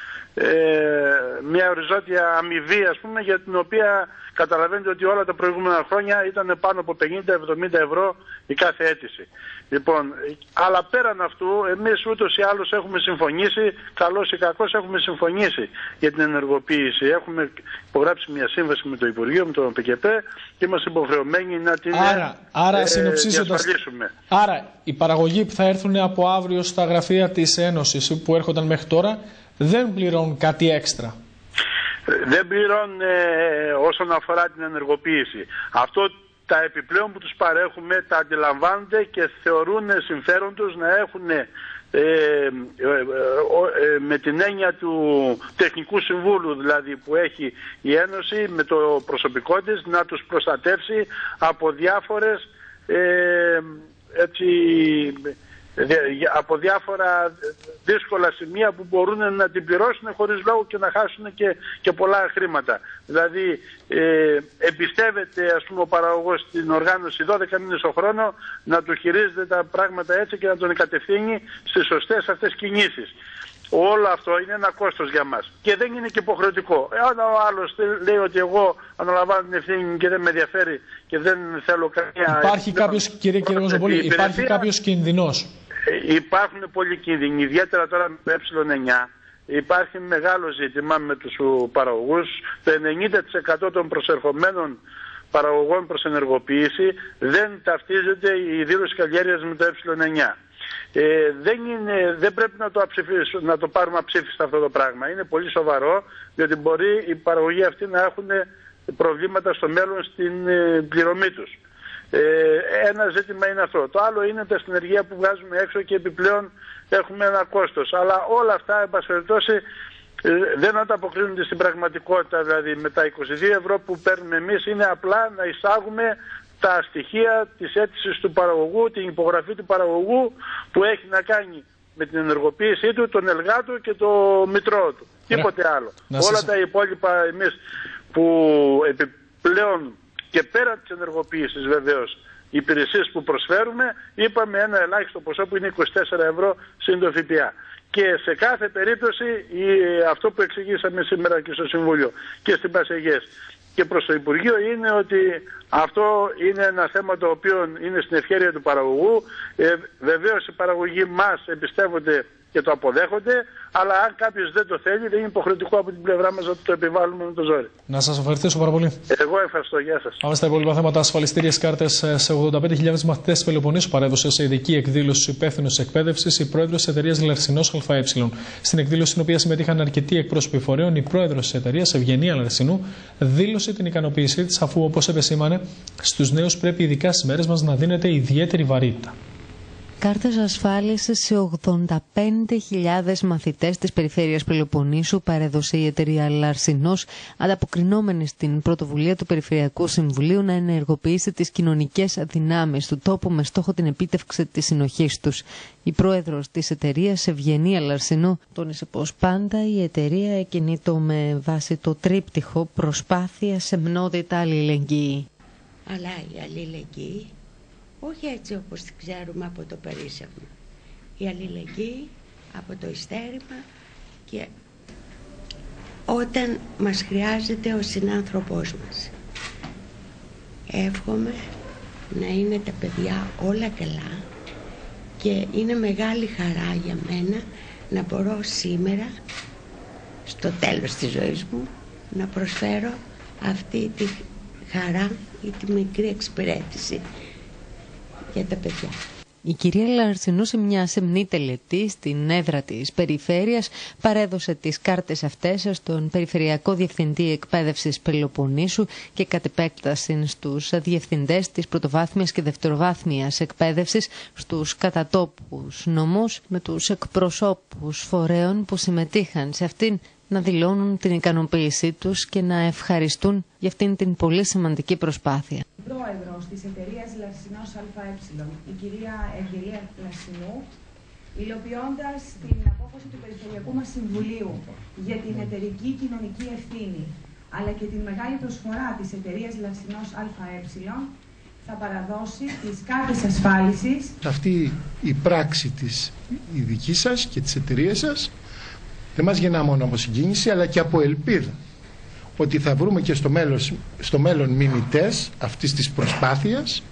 Μια οριζόντια αμοιβή, ας πούμε, για την οποία καταλαβαίνετε ότι όλα τα προηγούμενα χρόνια ήταν πάνω από 50-70 ευρώ η κάθε αίτηση. Λοιπόν, αλλά πέραν αυτού, εμείς ούτως ή άλλως έχουμε συμφωνήσει, καλώς ή κακώς έχουμε συμφωνήσει για την ενεργοποίηση. Έχουμε υπογράψει μια σύμβαση με το Υπουργείο, με το ΠΚΠ, και είμαστε υποχρεωμένοι να την διασφαλίσουμε. Άρα, οι παραγωγοί που θα έρθουν από αύριο στα γραφεία της Ένωσης, που έρχονταν μέχρι τώρα, δεν πληρώνουν κάτι έξτρα? Δεν πληρώνουν όσον αφορά την ενεργοποίηση. Αυτό, τα επιπλέον που τους παρέχουμε, τα αντιλαμβάνονται και θεωρούν συμφέρον τους να έχουν με την έννοια του τεχνικού συμβούλου, δηλαδή, που έχει η Ένωση με το προσωπικό της, να τους προστατεύσει από διάφορες από διάφορα δύσκολα σημεία που μπορούν να την πληρώσουν χωρίς λόγο και να χάσουν και πολλά χρήματα. Δηλαδή εμπιστεύεται, ας πούμε, ο παραγωγός στην οργάνωση 12 μήνες το χρόνο να του χειρίζεται τα πράγματα έτσι και να τον κατευθύνει στις σωστές αυτές κινήσεις. Όλο αυτό είναι ένα κόστος για μας και δεν είναι και υποχρεωτικό. Αν ο άλλος λέει ότι εγώ αναλαμβάνω την ευθύνη και δεν με ενδιαφέρει και δεν θέλω καμία... Υπάρχει κάποιος, κύριε Κοζομπόλη, υπάρχει κάποιος κινδυνός? Υπάρχουν πολλοί κίνδυνοι, ιδιαίτερα τώρα με το Ε9. Υπάρχει μεγάλο ζήτημα με τους παραγωγούς. Το 90% των προσερχομένων παραγωγών προς ενεργοποίηση δεν ταυτίζεται η δήλωση καλλιέργειας με το Ε9. Δεν πρέπει να το πάρουμε αψήφιστα αυτό το πράγμα. Είναι πολύ σοβαρό, διότι μπορεί οι παραγωγοί αυτοί να έχουν προβλήματα στο μέλλον στην πληρωμή τους. Ένα ζήτημα είναι αυτό. Το άλλο είναι τα συνεργεία που βγάζουμε έξω και επιπλέον έχουμε ένα κόστος. Αλλά όλα αυτά, εν πάση περιπτώσει, δεν ανταποκρίνονται στην πραγματικότητα. Δηλαδή, με τα 22 ευρώ που παίρνουμε εμείς είναι απλά να εισάγουμε τα στοιχεία της αίτησης του παραγωγού, την υπογραφή του παραγωγού που έχει να κάνει με την ενεργοποίησή του, τον Ελγάτου και το Μητρό του. Τίποτε άλλο. Όλα τα υπόλοιπα εμείς που επιπλέον και πέρα της ενεργοποίησης βεβαίως οι υπηρεσίες που προσφέρουμε, είπαμε ένα ελάχιστο ποσό που είναι 24 ευρώ συν το ΦΠΑ. Και σε κάθε περίπτωση αυτό που εξηγήσαμε σήμερα και στο Συμβούλιο και στην Πασεγές και προς το Υπουργείο είναι ότι αυτό είναι ένα θέμα το οποίο είναι στην ευχέρεια του παραγωγού. Βεβαίως οι παραγωγοί μας εμπιστεύονται και το αποδέχονται, αλλά αν κάποιος δεν το θέλει, δεν είναι υποχρεωτικό από την πλευρά μας να το επιβάλλουμε με το ζόρι. Να σας ευχαριστήσω πάρα πολύ. Εγώ ευχαριστώ. Γεια σας. Πάμε στα υπόλοιπα θέματα. Ασφαλιστήριες κάρτες σε 85.000 μαθητές της Πελοποννήσου παρέδωσε σε ειδική εκδήλωση στους υπεύθυνους εκπαίδευσης η πρόεδρος της εταιρείας Λαρσινός ΑΕ. Στην εκδήλωση, στην οποία συμμετείχαν αρκετοί εκπρόσωποι φορέων, η πρόεδρος της εταιρείας, Ευγενία Λαρσινού, δήλωσε την ικανοποίησή της, αφού, όπως επεσήμανε, στους νέους πρέπει ειδικά στις μέρες μας να δίνεται ιδιαίτερη βαρύτητα. Κάρτες ασφάλισης σε 85.000 μαθητές της περιφέρειας Πελοποννήσου παρέδωσε η εταιρεία Λαρσινός, ανταποκρινόμενη στην πρωτοβουλία του Περιφερειακού Συμβουλίου να ενεργοποιήσει τις κοινωνικές δυνάμεις του τόπου με στόχο την επίτευξη της συνοχής τους. Η πρόεδρος της εταιρείας, Ευγενία Λαρσινού, τόνισε πως πάντα η εταιρεία κινείται με βάση το τρίπτυχο προσπάθεια, σεμνότητα, αλληλεγγύη. Αλλά η αλληλεγγύη όχι έτσι όπως την ξέρουμε από το περίσσευμα. Η αλληλεγγύη από το ειστέρημα και όταν μας χρειάζεται ο συνάνθρωπός μας. Εύχομαι να είναι τα παιδιά όλα καλά και είναι μεγάλη χαρά για μένα να μπορώ σήμερα, στο τέλος της ζωής μου, να προσφέρω αυτή τη χαρά ή τη μικρή εξυπηρέτηση για τα παιδιά. Η κυρία Λαρσινού, σε μια σεμνή τελετή στην έδρα της περιφέρειας, παρέδωσε τις κάρτες αυτές στον Περιφερειακό Διευθυντή Εκπαίδευσης Πελοποννήσου και κατ' επέκταση στους διευθυντές της πρωτοβάθμιας και δευτεροβάθμιας εκπαίδευσης, στους κατατόπους νομούς, με τους εκπροσώπους φορέων που συμμετείχαν σε αυτήν να δηλώνουν την ικανοποίησή τους και να ευχαριστούν για αυτήν την πολύ σημαντική προσπάθεια. Η πρόεδρος της εταιρείας Λαρσινός ΑΕ, η κυρία Ευγενία Λαρσινού, υλοποιώντας την απόφαση του Περιφερειακού μας Συμβουλίου για την εταιρική κοινωνική ευθύνη, αλλά και την μεγάλη προσφορά της εταιρείας Λαρσινός ΑΕ, θα παραδώσει τις κάρτες ασφάλισης. Αυτή η πράξη της η δική σας και της εταιρείας σας δεν μας γεννά μόνο από συγκίνηση, αλλά και από ελπίδα ότι θα βρούμε και στο μέλλον μιμητές αυτής της προσπάθειας,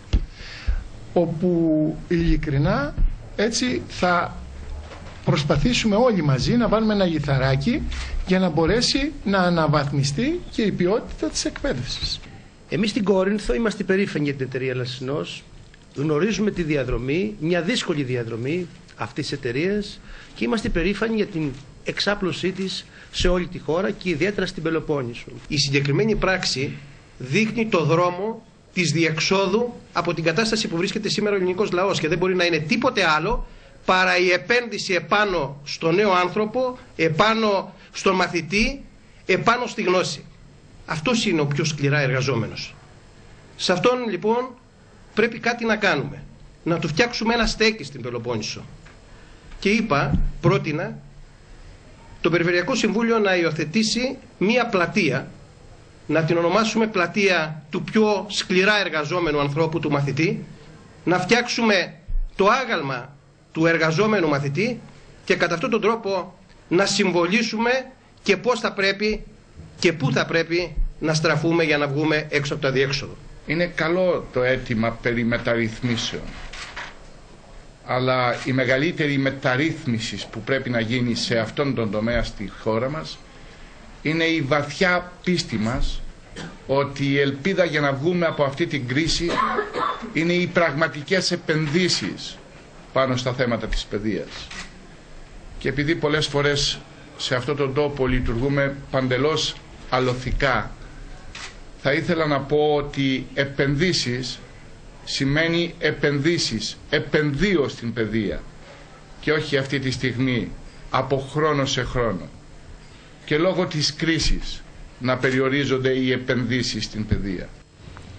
όπου ειλικρινά έτσι θα προσπαθήσουμε όλοι μαζί να βάλουμε ένα λιθαράκι για να μπορέσει να αναβαθμιστεί και η ποιότητα της εκπαίδευσης. Εμείς στην Κόρινθο είμαστε περήφανοι για την εταιρεία Λαρσινός. Γνωρίζουμε τη διαδρομή, μια δύσκολη διαδρομή αυτής της εταιρείας, και είμαστε περήφανοι για την εξάπλωσή της σε όλη τη χώρα και ιδιαίτερα στην Πελοπόννησο. Η συγκεκριμένη πράξη δείχνει το δρόμο της διεξόδου από την κατάσταση που βρίσκεται σήμερα ο ελληνικός λαός, και δεν μπορεί να είναι τίποτε άλλο παρά η επένδυση επάνω στο νέο άνθρωπο, επάνω στον μαθητή, επάνω στη γνώση. Αυτός είναι ο πιο σκληρά εργαζόμενος. Σε αυτόν λοιπόν πρέπει κάτι να κάνουμε. Να του φτιάξουμε ένα στέκι στην Πελοπόννησο. Και πρότεινα το Περιφερειακό Συμβούλιο να υιοθετήσει μία πλατεία, να την ονομάσουμε πλατεία του πιο σκληρά εργαζόμενου ανθρώπου, του μαθητή, να φτιάξουμε το άγαλμα του εργαζόμενου μαθητή και κατά αυτόν τον τρόπο να συμβολήσουμε και πώς θα πρέπει και πού θα πρέπει να στραφούμε για να βγούμε έξω από το αδιέξοδο. Είναι καλό το αίτημα περί μεταρρυθμίσεων, αλλά η μεγαλύτερη μεταρρύθμιση που πρέπει να γίνει σε αυτόν τον τομέα στη χώρα μας είναι η βαθιά πίστη μας ότι η ελπίδα για να βγούμε από αυτή την κρίση είναι οι πραγματικές επενδύσεις πάνω στα θέματα της παιδείας. Και επειδή πολλές φορές σε αυτόν τον τόπο λειτουργούμε παντελώς αλωθικά, θα ήθελα να πω ότι επενδύσεις σημαίνει επενδύσεις, επενδύω στην παιδεία και όχι αυτή τη στιγμή από χρόνο σε χρόνο. Και λόγω της κρίσης να περιορίζονται οι επενδύσεις στην παιδεία.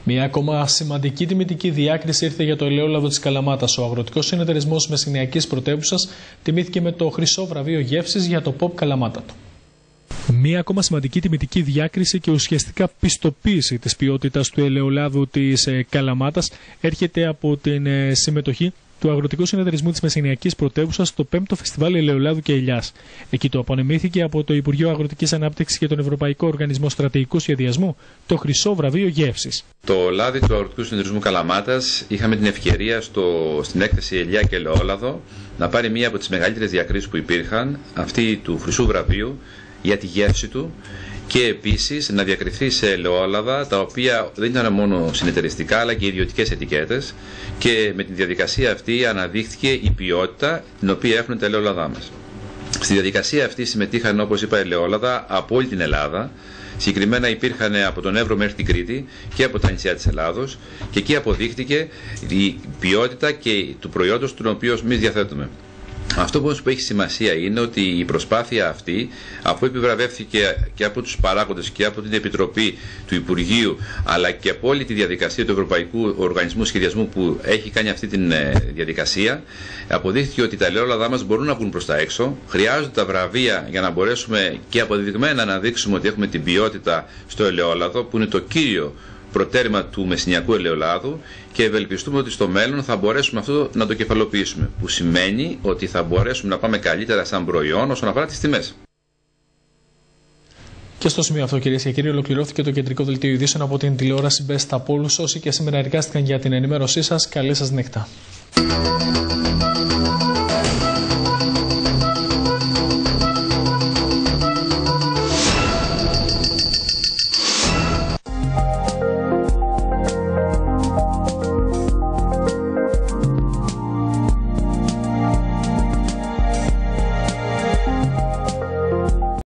Μια ακόμα σημαντική τιμητική διάκριση ήρθε για το ελαιόλαδο της Καλαμάτας. Ο Αγροτικός Συνεταιρισμός Μεσσηνιακής Πρωτεύουσας τιμήθηκε με το χρυσό βραβείο γεύσης για το ΠΟΠ Καλαμάτατο. Μία ακόμα σημαντική τιμητική διάκριση και ουσιαστικά πιστοποίηση της ποιότητας του ελαιολάδου της Καλαμάτας έρχεται από την συμμετοχή του Αγροτικού Συνεταιρισμού της Μεσσηνιακής Πρωτεύουσας στο 5ο Φεστιβάλ Ελαιολάδου και Ελιάς. Εκεί το απονεμήθηκε από το Υπουργείο Αγροτικής Ανάπτυξης και τον Ευρωπαϊκό Οργανισμό Στρατηγικού Σχεδιασμού το χρυσό βραβείο γεύσης. Το λάδι του Αγροτικού Συνεταιρισμού Καλαμάτας είχαμε την ευκαιρία στην έκθεση Ελιά και Ελαιόλαδο να πάρει μία από τις μεγαλύτερες διακρίσεις που υπήρχαν, αυτή του χρυσού βραβείου, για τη γεύση του και επίσης να διακριθεί σε ελαιόλαδα τα οποία δεν ήταν μόνο συνεταιριστικά αλλά και ιδιωτικές ετικέτες, και με τη διαδικασία αυτή αναδείχθηκε η ποιότητα την οποία έχουν τα ελαιόλαδά μας. Στη διαδικασία αυτή συμμετείχαν, όπως είπα, ελαιόλαδα από όλη την Ελλάδα. Συγκεκριμένα υπήρχαν από τον Εύρο μέχρι την Κρήτη και από τα νησιά της Ελλάδος, και εκεί αποδείχτηκε η ποιότητα και του προϊόντος τον οποίο εμείς διαθέτουμε. Αυτό που έχει σημασία είναι ότι η προσπάθεια αυτή, αφού επιβραβεύθηκε και από τους παράγοντες και από την Επιτροπή του Υπουργείου, αλλά και από όλη τη διαδικασία του Ευρωπαϊκού Οργανισμού Σχεδιασμού που έχει κάνει αυτή τη διαδικασία, αποδείχθηκε ότι τα ελαιόλαδά μας μπορούν να βγουν προς τα έξω. Χρειάζονται τα βραβεία για να μπορέσουμε και αποδεδειγμένα να δείξουμε ότι έχουμε την ποιότητα στο ελαιόλαδο, που είναι το κύριο προτέρημα του μεσσηνιακού ελαιολάδου, και ευελπιστούμε ότι στο μέλλον θα μπορέσουμε αυτό να το κεφαλοποιήσουμε, που σημαίνει ότι θα μπορέσουμε να πάμε καλύτερα σαν προϊόν όσον αφορά τις τιμές. Και στο σημείο αυτό, κυρίες και κύριοι, ολοκληρώθηκε το κεντρικό δελτίο ειδήσεων από την τηλεόραση Best από όλους όσοι και σήμερα εργάστηκαν για την ενημέρωσή σας. Καλή σας νύχτα.